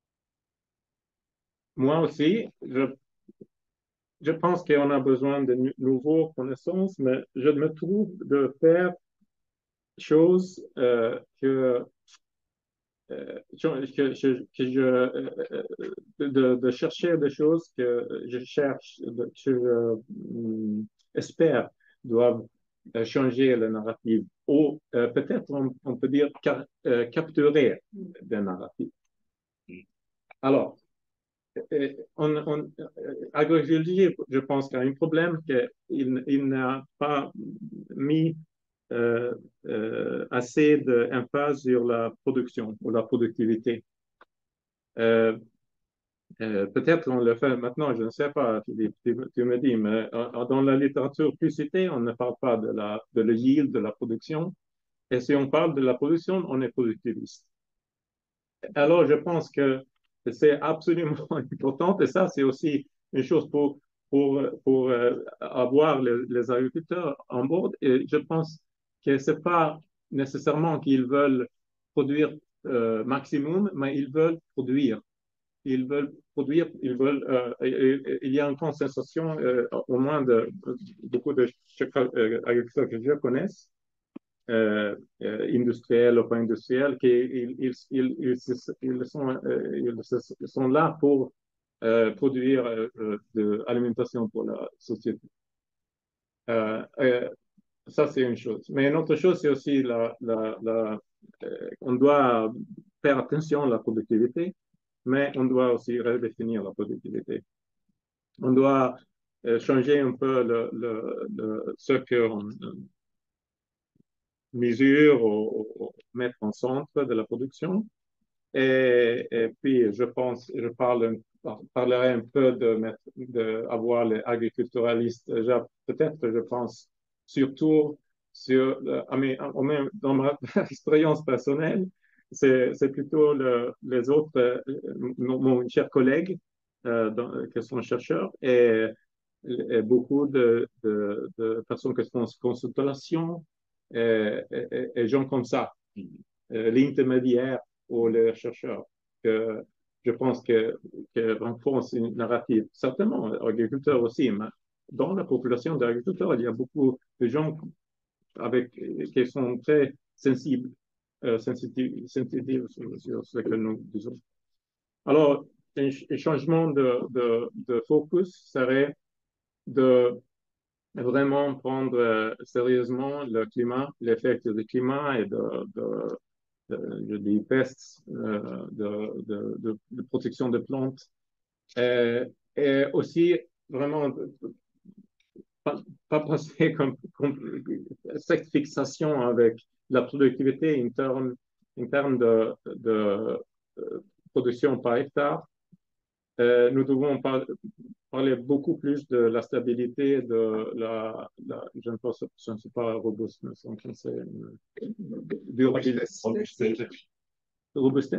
moi aussi, je, je pense qu'on a besoin de nouveaux connaissances, mais je me trouve de faire choses euh, que, euh, que, que, que je, euh, de, de chercher des choses que je cherche, que je euh, espère doivent changer la narrative. Ou euh, peut-être on, on peut dire ca, euh, capturer des narratives. Alors, on, on, agriculture, je pense qu'il y a un problème qu'il il n'a pas mis euh, euh, assez d'emphase sur la production ou la productivité. Euh, euh, peut-être on le fait maintenant, je ne sais pas, Philippe, tu, tu me dis, mais dans la littérature plus citée, on ne parle pas de la, de la yield, de la production. Et si on parle de la production, on est productiviste. Alors, je pense que c'est absolument important et ça, c'est aussi une chose pour, pour, pour euh, avoir les, les agriculteurs en bord. Et je pense que ce n'est pas nécessairement qu'ils veulent produire euh, maximum, mais ils veulent produire. Ils veulent produire, ils veulent, euh, il y a une consensus euh, au moins de, de beaucoup de agriculteurs que je connais, euh, industriels ou pas industriels, qu'ils ils, ils, ils, ils, sont, euh, ils sont là pour euh, produire euh, de l'alimentation pour la société. Euh, euh, ça, c'est une chose. Mais une autre chose, c'est aussi la, la, la euh, on doit faire attention à la productivité, mais on doit aussi redéfinir la productivité. On doit euh, changer un peu le, le, le, ce qu'on mesure ou, ou mettre en centre de la production. Et, et puis, je pense, je parle, parlerai un peu de, mettre, de avoir les agriculturalistes. Peut-être, je pense, surtout sur, dans ma expérience personnelle, c'est plutôt le, les autres, euh, mon, mon cher collègue, euh, dans, qui sont chercheurs, et, et beaucoup de, de, de personnes qui font consultation, et, et, et gens comme ça, euh, l'intermédiaire ou les chercheurs, que je pense que, que renforce une narrative. Certainement, agriculteurs aussi, mais dans la population d'agriculteurs, il y a beaucoup de gens avec, qui sont très sensibles, euh, sensitifs, sensitifs sur, sur ce que nous disons. Alors, un, un changement de, de, de focus serait de vraiment prendre euh, sérieusement le climat, l'effet du climat et de, de de, je dis pestes, euh, de, de, de, de, protection des plantes. Et, et aussi, vraiment, pas, pas passer comme, comme, cette fixation avec la productivité en termes, en termes de, de, de production par hectare. Euh, nous devons par, parler beaucoup plus de la stabilité, de la, la je ne pense, je ne sais pas robustness en français, durabilité. Robustesse.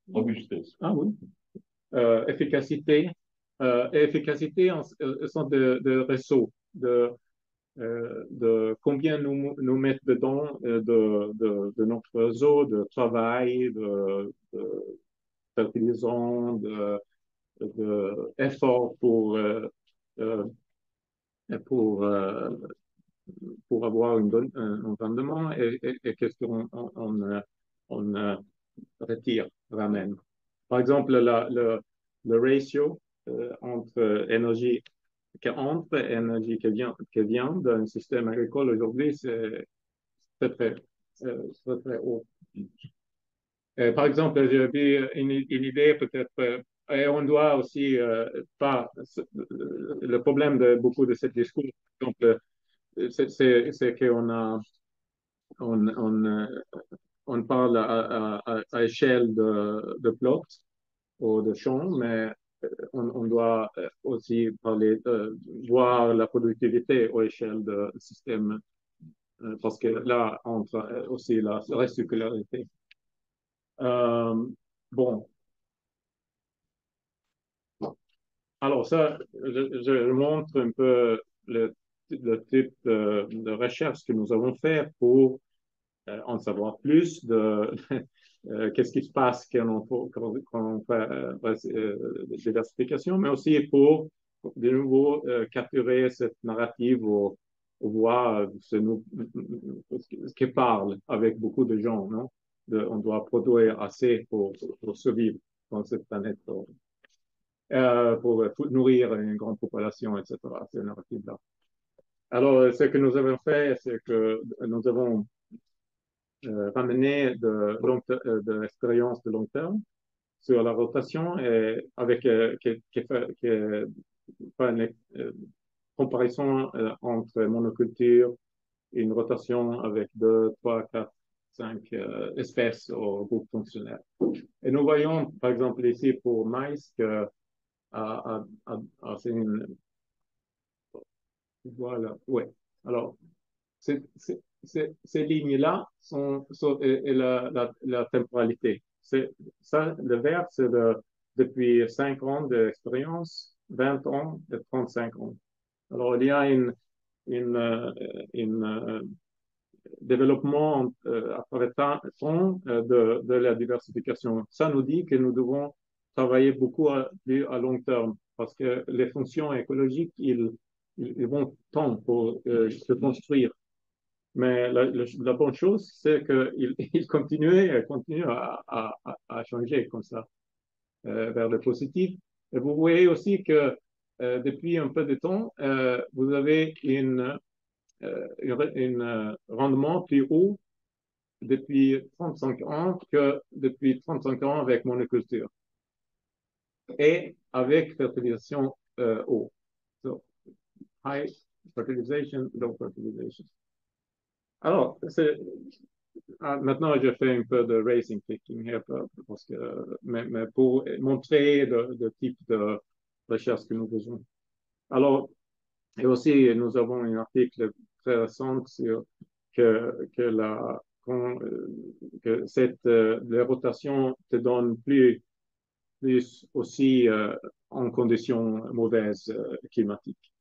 robustesse. Ah oui. Euh, efficacité. Euh, et efficacité en, euh, sont de, de réseau, de, euh, de combien nous, nous mettre dedans euh, de, de, de notre réseau de travail, de, de fertilisants, de, de efforts pour, euh, euh, pour, euh, pour avoir une bonne, un, un rendement et, et, et qu'est-ce qu'on on, on, euh, on, euh, retire, ramène. Par exemple, la, le, le ratio euh, entre énergie qui entre et énergie qui vient, qui vient d'un système agricole aujourd'hui, c'est très, très, euh, très, très haut. Euh, par exemple, j'ai vu une, une idée peut-être, euh, et on doit aussi euh, pas le problème de beaucoup de ces discours, par exemple, c'est, c'est qu'on a on, on, euh, on parle à, à, à échelle de, de plot ou de champ, mais on, on doit aussi parler de voir la productivité à échelle de système, euh, parce que là entre aussi la recyclarité. Euh, bon, alors ça, je, je montre un peu le, le type de, de recherche que nous avons fait pour euh, en savoir plus de euh, qu'est-ce qui se passe quand on, quand, quand on fait euh, euh, des diversifications, mais aussi pour de nouveau euh, capturer cette narrative ou, ou voir ce, ce qui parle avec beaucoup de gens, non? De, on doit produire assez pour, pour survivre dans cette planète, pour, euh, pour, pour nourrir une grande population, et cetera. Ces narratives-là. Alors, ce que nous avons fait, c'est que nous avons euh, ramené de, long, euh, de l'expérience de long terme sur la rotation et avec euh, qui, qui fait, qui fait une euh, comparaison euh, entre monoculture et une rotation avec deux, trois, quatre, cinq euh, espèces au groupe fonctionnel. Et nous voyons, par exemple, ici pour maïs, que à, à, à, c'est une, voilà, ouais. Alors, c'est, c'est, c'est, ces lignes-là sont, sont et, et la, la, la temporalité. C'est, ça, le vert, c'est de, depuis cinq ans d'expérience, vingt ans et trente-cinq ans. Alors, il y a une, une, euh, une euh, développement euh, à travers temps euh, de, de la diversification. Ça nous dit que nous devons travailler beaucoup à, plus à long terme parce que les fonctions écologiques, ils, ils vont temps pour euh, se construire. Mais la, la, la bonne chose, c'est qu'il il continue, continue à, à, à changer comme ça euh, vers le positif. Et vous voyez aussi que euh, depuis un peu de temps, euh, vous avez une, euh, une, un rendement plus haut depuis trente-cinq ans que depuis trente-cinq ans avec monoculture et avec fertilisation euh, eau. So, high fertilization, low fertilization. Alors, c'est, ah, maintenant, je fais un peu de racing picking here, parce que, mais, mais pour montrer le, le type de recherche que nous faisons. Alors, et aussi, nous avons un article très récent sur que, que, la, que cette euh, la rotation te donne plus, plus aussi euh, en conditions mauvaises euh, climatiques.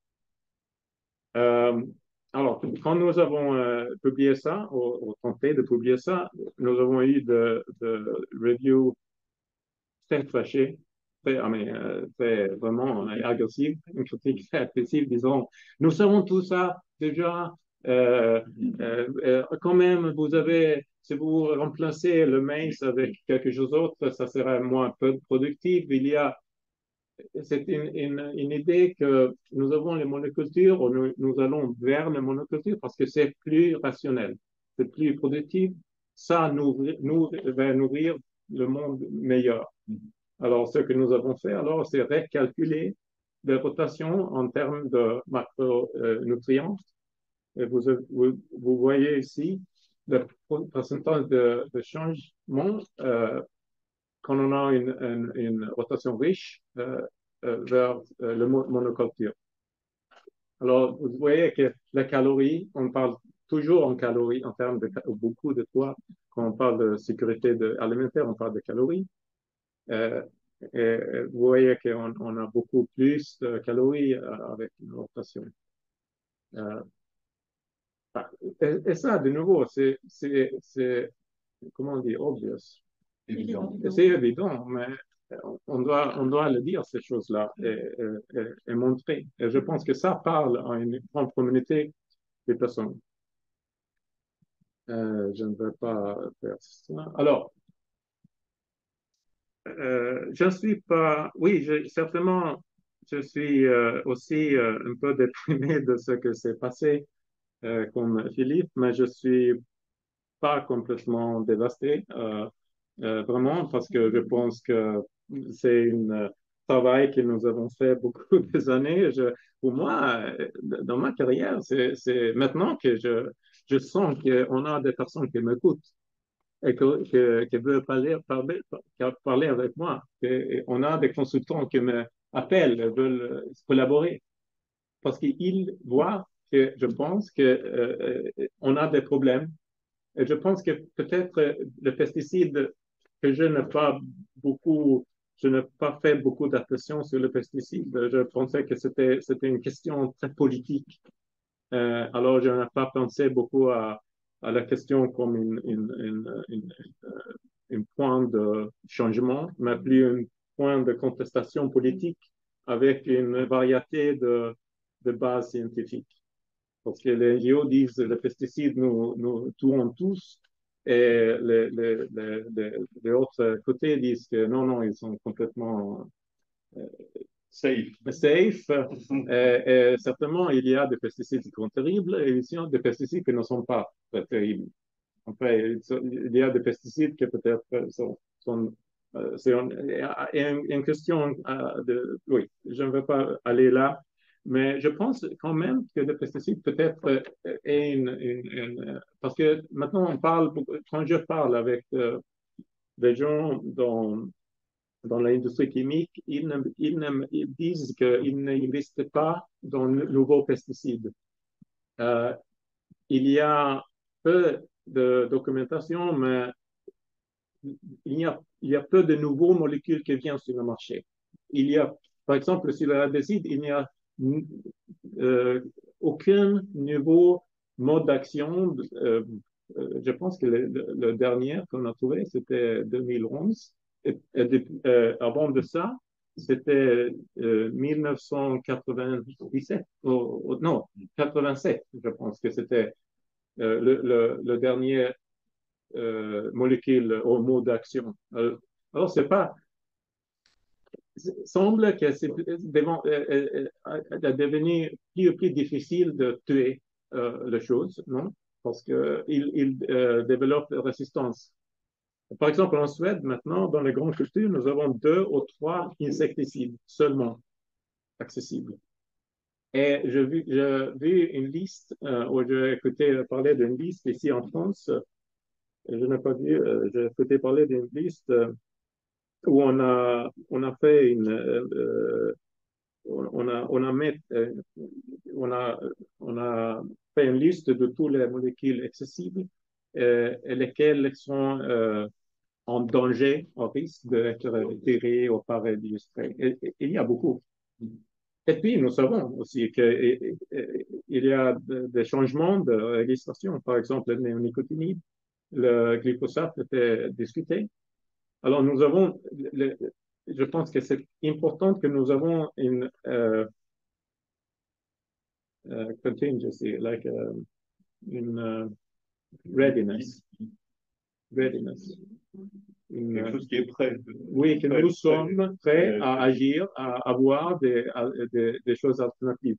Euh, alors, quand nous avons euh, publié ça, ou, ou tenté de publier ça, nous avons eu de, de reviews très fâchées, très, ah, mais, euh, très vraiment euh, agressives, une critique très agressive, disons, nous savons tout ça déjà, euh, euh, euh, quand même, vous avez, si vous remplacez le maïs avec quelque chose d'autre, ça sera moins peu productif. Il y a c'est une, une, une, idée que nous avons les monocultures, ou nous, nous allons vers les monocultures parce que c'est plus rationnel, c'est plus productif, ça nous, nous va nourrir le monde meilleur. Alors, ce que nous avons fait, alors, c'est recalculer les rotations en termes de macronutriments. Et vous, vous, vous voyez ici le pourcentage de, de changement euh, quand on a une, une, une rotation riche euh, euh, vers euh, le monoculture. Alors, vous voyez que la calorie, on parle toujours en calories, en termes de beaucoup de poids. Quand on parle de sécurité de, alimentaire, on parle de calories. Euh, et vous voyez qu'on on a beaucoup plus de calories euh, avec une rotation. Euh, et, et ça, de nouveau, c'est, c'est, c'est, comment on dit, obvious. Évident. C'est évident, mais on doit, on doit le dire, ces choses-là, et, et, et montrer. Et je pense que ça parle à une grande communauté de personnes. Euh, je ne vais pas faire ça. Alors, euh, je ne suis pas, oui, je, certainement, je suis euh, aussi euh, un peu déprimé de ce que s'est passé, euh, comme Philippe, mais je suis pas complètement dévasté, euh, euh, vraiment, parce que je pense que c'est un travail que nous avons fait beaucoup des années. Je, pour moi, euh, dans ma carrière, c'est, c'est maintenant que je, je sens qu'on a des personnes qui m'écoutent et que, que, qui veulent parler, parler, parler avec moi. Et on a des consultants qui m'appellent, veulent collaborer parce qu'ils voient que je pense qu'on euh, on a des problèmes. Et je pense que peut-être le pesticide, que je n'ai pas beaucoup, je n'ai pas fait beaucoup d'attention sur le pesticide. Je pensais que c'était, c'était une question très politique. Euh, alors, je n'ai pas pensé beaucoup à, à la question comme une, une, une, une, une point de changement, mais plus un point de contestation politique avec une variété de, de bases scientifiques. Parce que les N G O disent que les pesticides nous, nous tuons tous, et les, les, les, les, les autres côtés disent que non, non, ils sont complètement euh, Safe. safe. Et, et certainement, il y a des pesticides qui sont terribles et il y a des pesticides qui ne sont pas très terribles. Enfin, il y a des pesticides qui peut-être sont, sont euh, c'est une, une, une question euh, de, oui, je ne vais pas aller là, mais je pense quand même que le pesticide peut-être est une, une, une, parce que maintenant on parle, quand je parle avec euh, des gens dans, dans l'industrie chimique, ils, ne, ils, ne, ils disent qu'ils n'investissent pas dans de nouveaux pesticides. Euh, il y a peu de documentation, mais il y a, il y a peu de nouveaux molécules qui viennent sur le marché. Il y a, par exemple, sur l'herbicide, il n'y a euh, aucun nouveau mode d'action. Euh, euh, je pense que le, le dernier qu'on a trouvé, c'était deux mille onze. Et, et de, euh, avant de ça, c'était euh, mille neuf cent quatre-vingt-dix-sept. Oh, oh, non, quatre-vingt-sept, je pense que c'était euh, le, le, le dernier euh, molécules au mode d'action. Euh, alors, c'est pas. Il semble que c'est devenu plus et plus difficile de tuer euh, les choses, non? Parce qu'il il, euh, développe résistance. Par exemple, en Suède, maintenant, dans les grandes cultures, nous avons deux ou trois insecticides seulement accessibles. Et j'ai vu, j'ai vu une liste, euh, où j'ai écouté parler d'une liste ici en France. Je n'ai pas vu, euh, j'ai écouté parler d'une liste euh, où on a, on a fait une, euh, on a, on a, met, euh, on a, on a fait une liste de toutes les molécules accessibles euh, et lesquelles sont euh, en danger, en risque d'être retirées ou par l'industrie. Il y a beaucoup. Et puis, nous savons aussi qu'il y a des changements de législation. Par exemple, le néonicotinoïde, le glyphosate était discuté. Alors, nous avons, le, je pense que c'est important que nous avons une uh, uh, contingency, like uh, une uh, readiness. Readiness. Une, Quelque chose qui est prêt. Oui, que prêt, nous sommes prêts prêt. à agir, à avoir des, à, des, des choses alternatives.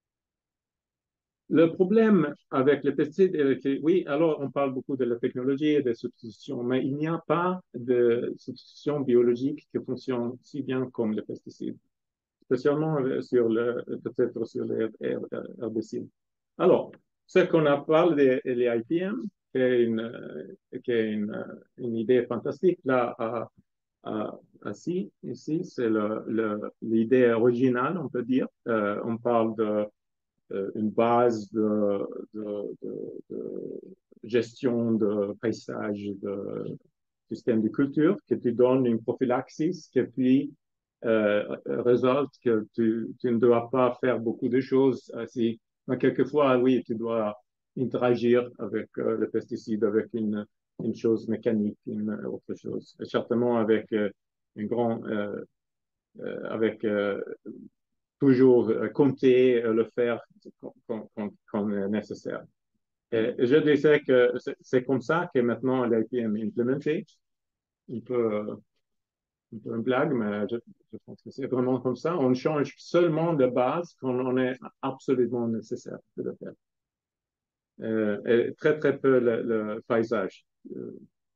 Le problème avec les pesticides est que, oui, alors on parle beaucoup de la technologie et des substitutions, mais il n'y a pas de substitution biologique qui fonctionne si bien comme les pesticides, spécialement sur le, peut-être sur les herbicides. Alors, ce qu'on a parlé des les I P M, qui est une, qui est une, une idée fantastique, là, à, à, à ici, ici c'est l'idée originale, on peut dire. Euh, on parle de une base de, de, de, de gestion de paysage, de système de culture, que tu donnes une prophylaxis, que puis euh, résulte que tu, tu ne dois pas faire beaucoup de choses. Si, mais quelquefois, oui, tu dois interagir avec euh, le pesticide, avec une, une chose mécanique, une autre chose. Et certainement avec euh, un grand, euh, euh, avec euh, toujours euh, compter, euh, le faire quand, quand, quand nécessaire. Et je disais que c'est comme ça que maintenant l'I P M est implémenté. Un peu, un peu une blague, mais je, je pense que c'est vraiment comme ça. On change seulement de base quand on est absolument nécessaire de le faire. Euh, et très, très peu le, le paysage. Euh,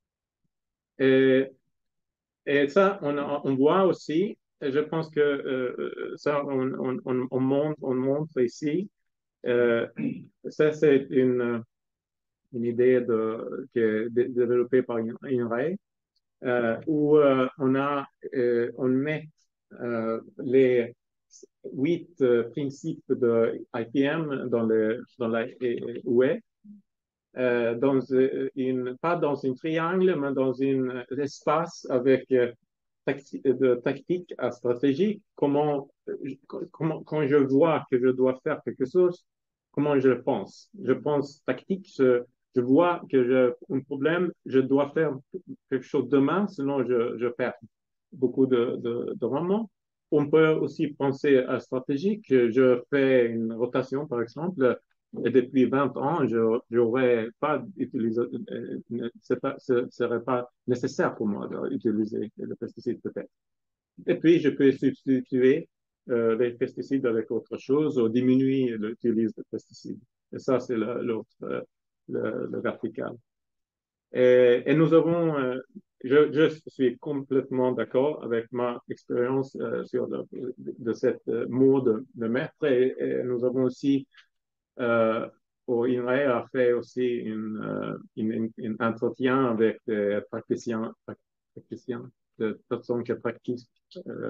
et, et ça, on, on voit aussi, et je pense que euh, ça, on, on, on, montre, on montre ici, euh, ça c'est une, une idée de, qui est développée par INRAE, euh, où euh, on, a, euh, on met euh, les huit euh, principes de I P M dans, le, dans la web, euh, dans une, pas dans un triangle, mais dans un espace avec euh, tacti de tactique à stratégique. Comment, comment, quand je vois que je dois faire quelque chose, comment je pense? Je pense tactique, je, je vois que j'ai un problème, je dois faire quelque chose demain, sinon je, je perds beaucoup de, de, de rendement. On peut aussi penser à stratégique. Je fais une rotation, par exemple, et depuis vingt ans, je n'aurais pas utilisé, ce ne serait pas nécessaire pour moi d'utiliser le pesticide peut-être. Et puis, je peux substituer euh, les pesticides avec autre chose ou diminuer l'utilisation de pesticides. Et ça, c'est l'autre, le, le, le vertical. Et, et nous avons, euh, je, je suis complètement d'accord avec ma expérience euh, sur le, de cette euh, mot de, de maître. Et, et nous avons aussi, euh, au INRAE a fait aussi une, euh, une, une entretien avec des praticiens, praticiens de personnes qui pratiquent euh,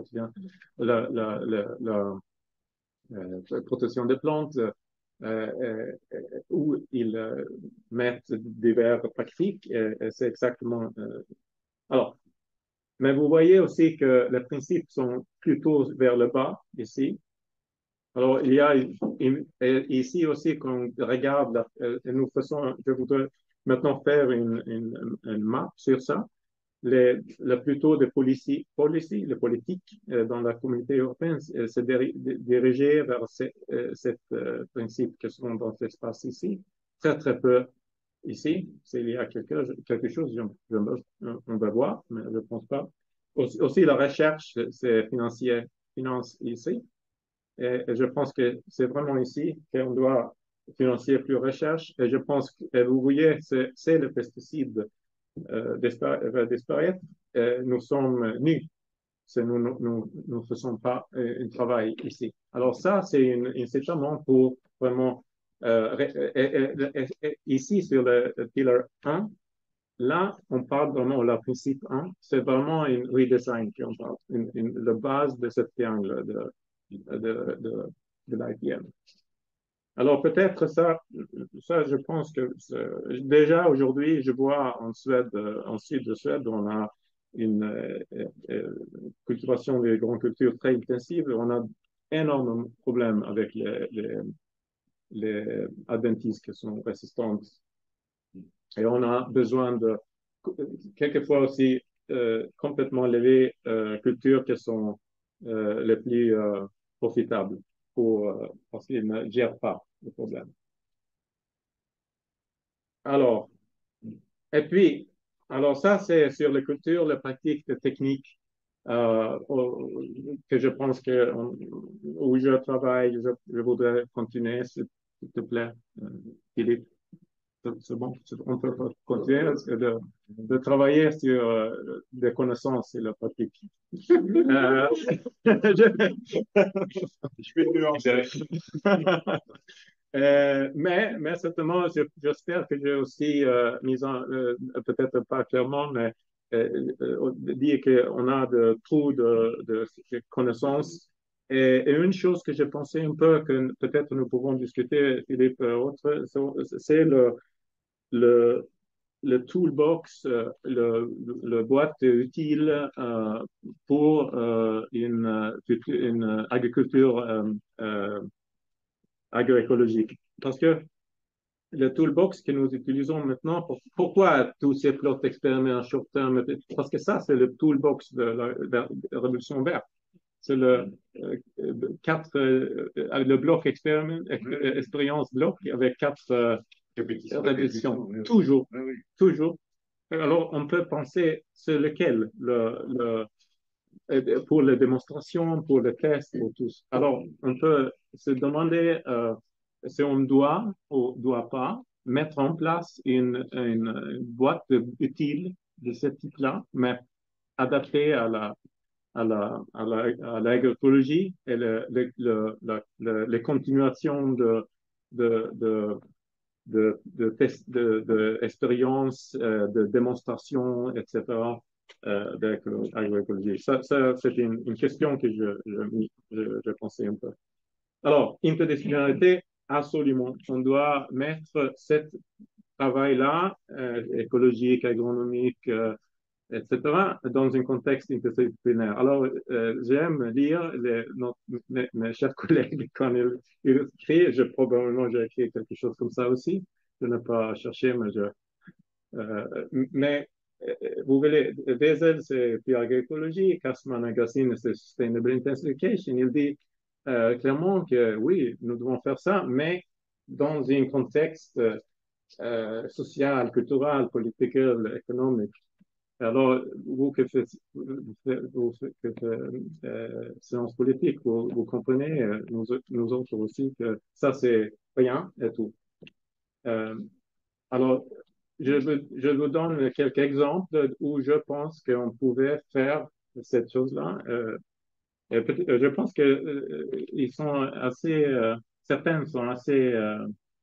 la, la, la, la, la protection des plantes. Euh, euh, où ils euh, mettent divers pratiques. Et, et c'est exactement. Euh... Alors, mais vous voyez aussi que les principes sont plutôt vers le bas ici. Alors, il y a une, ici aussi, quand on regarde, euh, nous faisons, je voudrais maintenant faire une, une, une map sur ça. Les, le plutôt de policy, policy, les politiques euh, dans la communauté européenne euh, se diriger vers ces euh, euh, principes qui sont dans cet espace ici. Très, très peu ici. S'il y a quelque, quelque chose, je, je, on va voir, mais je ne pense pas. Aussi, aussi la recherche, c'est financier, finance ici. Et, et je pense que c'est vraiment ici qu'on doit financer plus recherche. Et je pense que, vous voyez, c'est le pesticide euh, disparaître, euh, nous sommes nus. Nous ne nous, nous faisons pas euh, un travail ici. Alors ça, c'est un incitement pour vraiment... Euh, et, et, et, ici, sur le, le pillar un, là, on parle vraiment, le principe un, c'est vraiment une redesign qu'on parle, une, une, la base de ce triangle de, de, de, de l'I P M. Alors peut-être ça, ça je pense que déjà aujourd'hui, je vois en Suède, en sud de Suède, on a une euh, euh, cultivation des grandes cultures très intensive. On a énormément de problèmes avec les, les, les adventices qui sont résistantes. Et on a besoin de, quelquefois aussi, euh, complètement lever euh, cultures qui sont euh, les plus euh, profitables pour, euh, parce qu'ils ne gèrent pas le problème. Alors, et puis, alors ça, c'est sur les cultures, les pratiques, les techniques euh, que je pense que où je travaille, je, je voudrais continuer, s'il te plaît, euh, Philippe. C'est bon, on peut continuer de, de travailler sur euh, des connaissances et la pratique. Euh, je... je vais te lancer. Euh, mais, mais certainement, j'espère que j'ai aussi euh, mis en, euh, peut-être pas clairement, mais euh, euh, dire qu'on a de trop de, de, de connaissances. Et, et, une chose que j'ai pensé un peu, que peut-être nous pouvons discuter, Philippe, autre, c'est le, le, le toolbox, euh, le, le boîte utile euh, pour euh, une, une agriculture euh, euh, agroécologique. Parce que le toolbox que nous utilisons maintenant, pour, pourquoi tous ces flottes expérimentales short term? Parce que ça, c'est le toolbox de la, de la révolution verte. C'est le euh, quatre, euh, le bloc expériment, expérience bloc avec quatre euh, répétitions. répétitions. Oui. Toujours, oui, oui. toujours. Alors, on peut penser c'est lequel le, le, pour les démonstrations, pour les tests, pour tout. Alors, on peut se demander euh, si on doit ou doit pas mettre en place une, une, une boîte utile de ce type-là, mais adaptée à la à la, à la, à l'agroécologie et le, le, le, la, le, les continuations de, de, de, de, de tests, de, de expériences, euh, de démonstrations, et cetera. Euh, d'agroécologie. Ça, ça c'est une, une question que je, je, je, je pensais un peu. Alors, interdisciplinarité, absolument. On doit mettre ce travail-là, euh, écologique, agronomique, euh, et cetera, dans un contexte interdisciplinaire. Alors, euh, j'aime lire les, notre, mes, mes chers collègues quand ils, ils écrivent. Je, probablement, j'ai écrit quelque chose comme ça aussi. Je n'ai pas cherché, mais je... Euh, mais euh, vous voyez, Wiesel, c'est puis agroécologie, Kassmann Agassiz, c'est Sustainable Intensification. Il dit euh, clairement que oui, nous devons faire ça, mais dans un contexte euh, social, culturel, politique, économique. Alors, vous qui faites, vous faites euh, sciences politiques, vous, vous comprenez, euh, nous, nous autres aussi, que ça, c'est rien et tout. Euh, alors, je, vous- je vous donne quelques exemples où je pense qu'on pouvait faire cette chose-là. Euh, et peut- je pense que euh, ils sont assez, euh, certaines sont assez euh,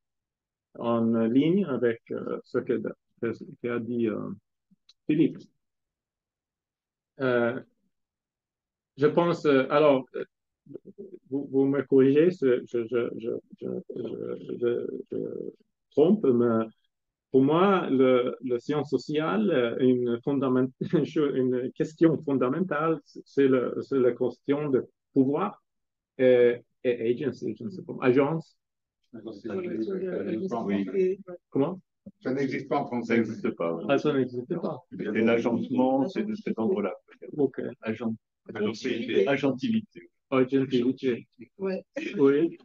en ligne avec euh, ce que, ce qu'a dit euh, Philippe. Euh, je pense, euh, alors, vous, vous me corrigez, je, je, je, je, je, je, je trompe, mais pour moi, le, le science sociale, une, fondament, une question fondamentale, c'est le, la question de pouvoir et, et agency, je ne sais pas, agence. Oui. Comment? Ça n'existe pas en français. Ça n'existe pas. Ah, ça n'existe pas. Et l'agencement, c'est de cet ordre-là. Ok. Agent, agentivité. Agentivité. Ouais. Oui.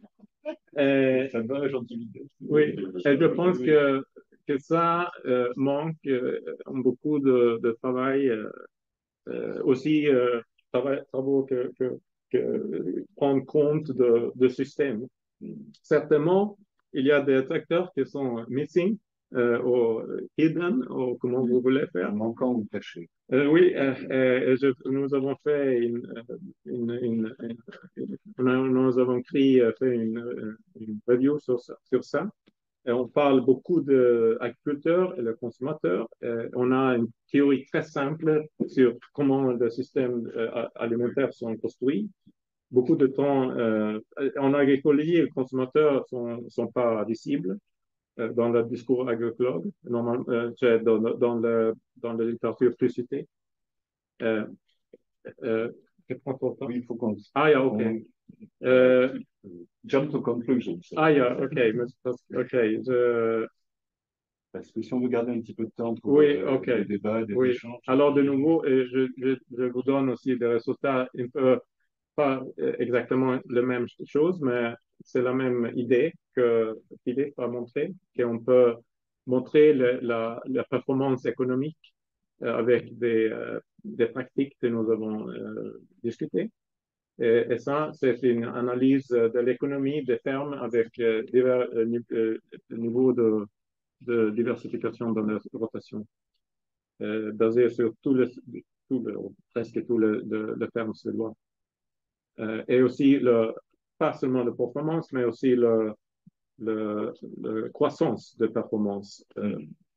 Et, Ça va, agentivité. oui, et je pense que, que ça euh, manque euh, beaucoup de, de travail, euh, euh, aussi euh, travail, travaux que, que, que prendre compte de, de systèmes. Certainement, il y a des tracteurs qui sont missing euh, ou hidden, ou comment vous voulez faire. Manquant ou caché. Euh, oui, euh, euh, je, nous avons fait une, une, une, une, une nous avons créé, fait une, une review sur ça, sur ça. Et on parle beaucoup de l'agriculteur et le consommateur. Et on a une théorie très simple sur comment les systèmes euh, alimentaires sont construits. Beaucoup de temps, euh, en agroécologie, les consommateurs sont, sont pas visibles euh, dans le discours agricole, normalement, euh, dans, dans, le, dans la littérature plus citée. Euh, euh, oui, il faut qu'on... Ah, yeah, OK. On... Euh, Jump to conclusion. Ah, yeah, OK. OK. Je... Parce que si on veut garder un petit peu de temps pour oui, euh, okay. des débats, des oui. échanges... Alors, de nouveau, je, je, je vous donne aussi des résultats un peu, pas exactement la même chose, mais c'est la même idée que Philippe a montré, qu'on peut montrer le, la, la performance économique euh, avec des, euh, des pratiques que nous avons euh, discutées. Et, et ça, c'est une analyse de l'économie des fermes avec euh, divers euh, niveaux de, de diversification dans la rotation, euh, basé sur tout le, tout le, presque tout le, le, le ferme suédois. Euh, et aussi, le, pas seulement la performance, mais aussi le, le, le croissance de performance. Euh,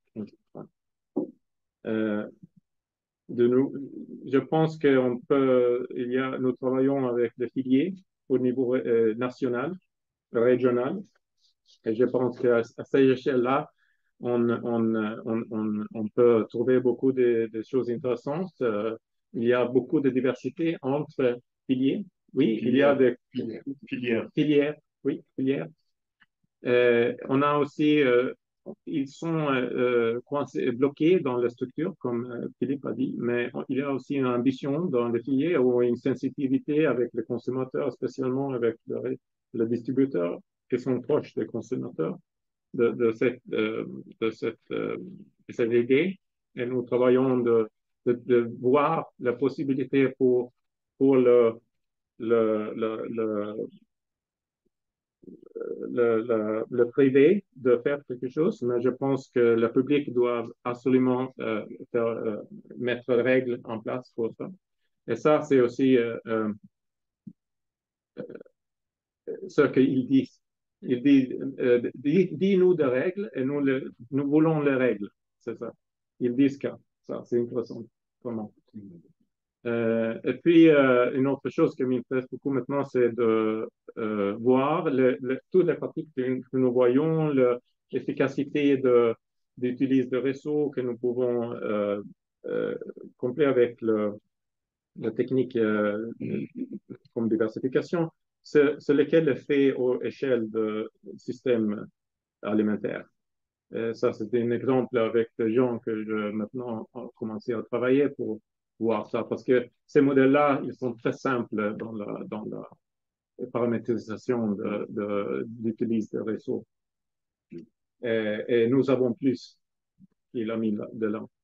euh, de nous, je pense qu'on peut, il y a, nous travaillons avec les filiers au niveau euh, national, régional, et je pense qu'à à cette échelle-là, on, on, on, on, on peut trouver beaucoup de, de choses intéressantes. Euh, il y a beaucoup de diversité entre piliers. Oui, il y a Filière, des filière, filière. filières. Oui, filières. Euh, on a aussi, euh, ils sont euh, coincés, bloqués dans la structure, comme euh, Philippe a dit, mais il y a aussi une ambition dans les filières ou une sensibilité avec les consommateurs, spécialement avec le, le distributeur, qui sont proches des consommateurs de, de cette, euh, de cette, euh, de cette idée. Et nous travaillons de, de, de voir la possibilité pour, pour le, le, le, le le, le, le privé de faire quelque chose, mais je pense que le public doit absolument euh, faire, euh, mettre des règles en place pour ça. Et ça, c'est aussi euh, euh, ce qu'ils disent. Ils disent, euh, dis-nous des règles et nous, le, nous voulons les règles. C'est ça. Ils disent que ça, c'est intéressant. Comment? Euh, et puis, euh, une autre chose qui m'intéresse beaucoup maintenant, c'est de euh, voir le, le, toutes les pratiques que, que nous voyons, l'efficacité de, d'utiliser le réseau que nous pouvons euh, euh, combler avec le, la technique euh, comme diversification, c'est, c'est lequel est fait à échelle de système alimentaire. Et ça, c'est un exemple avec des gens que je maintenant a commencé à travailler pour voir ça, parce que ces modèles-là, ils sont très simples dans la, dans la paramétrisation de, de, d'utilisation des réseaux. Et, et nous avons plus qu'il a mis de là.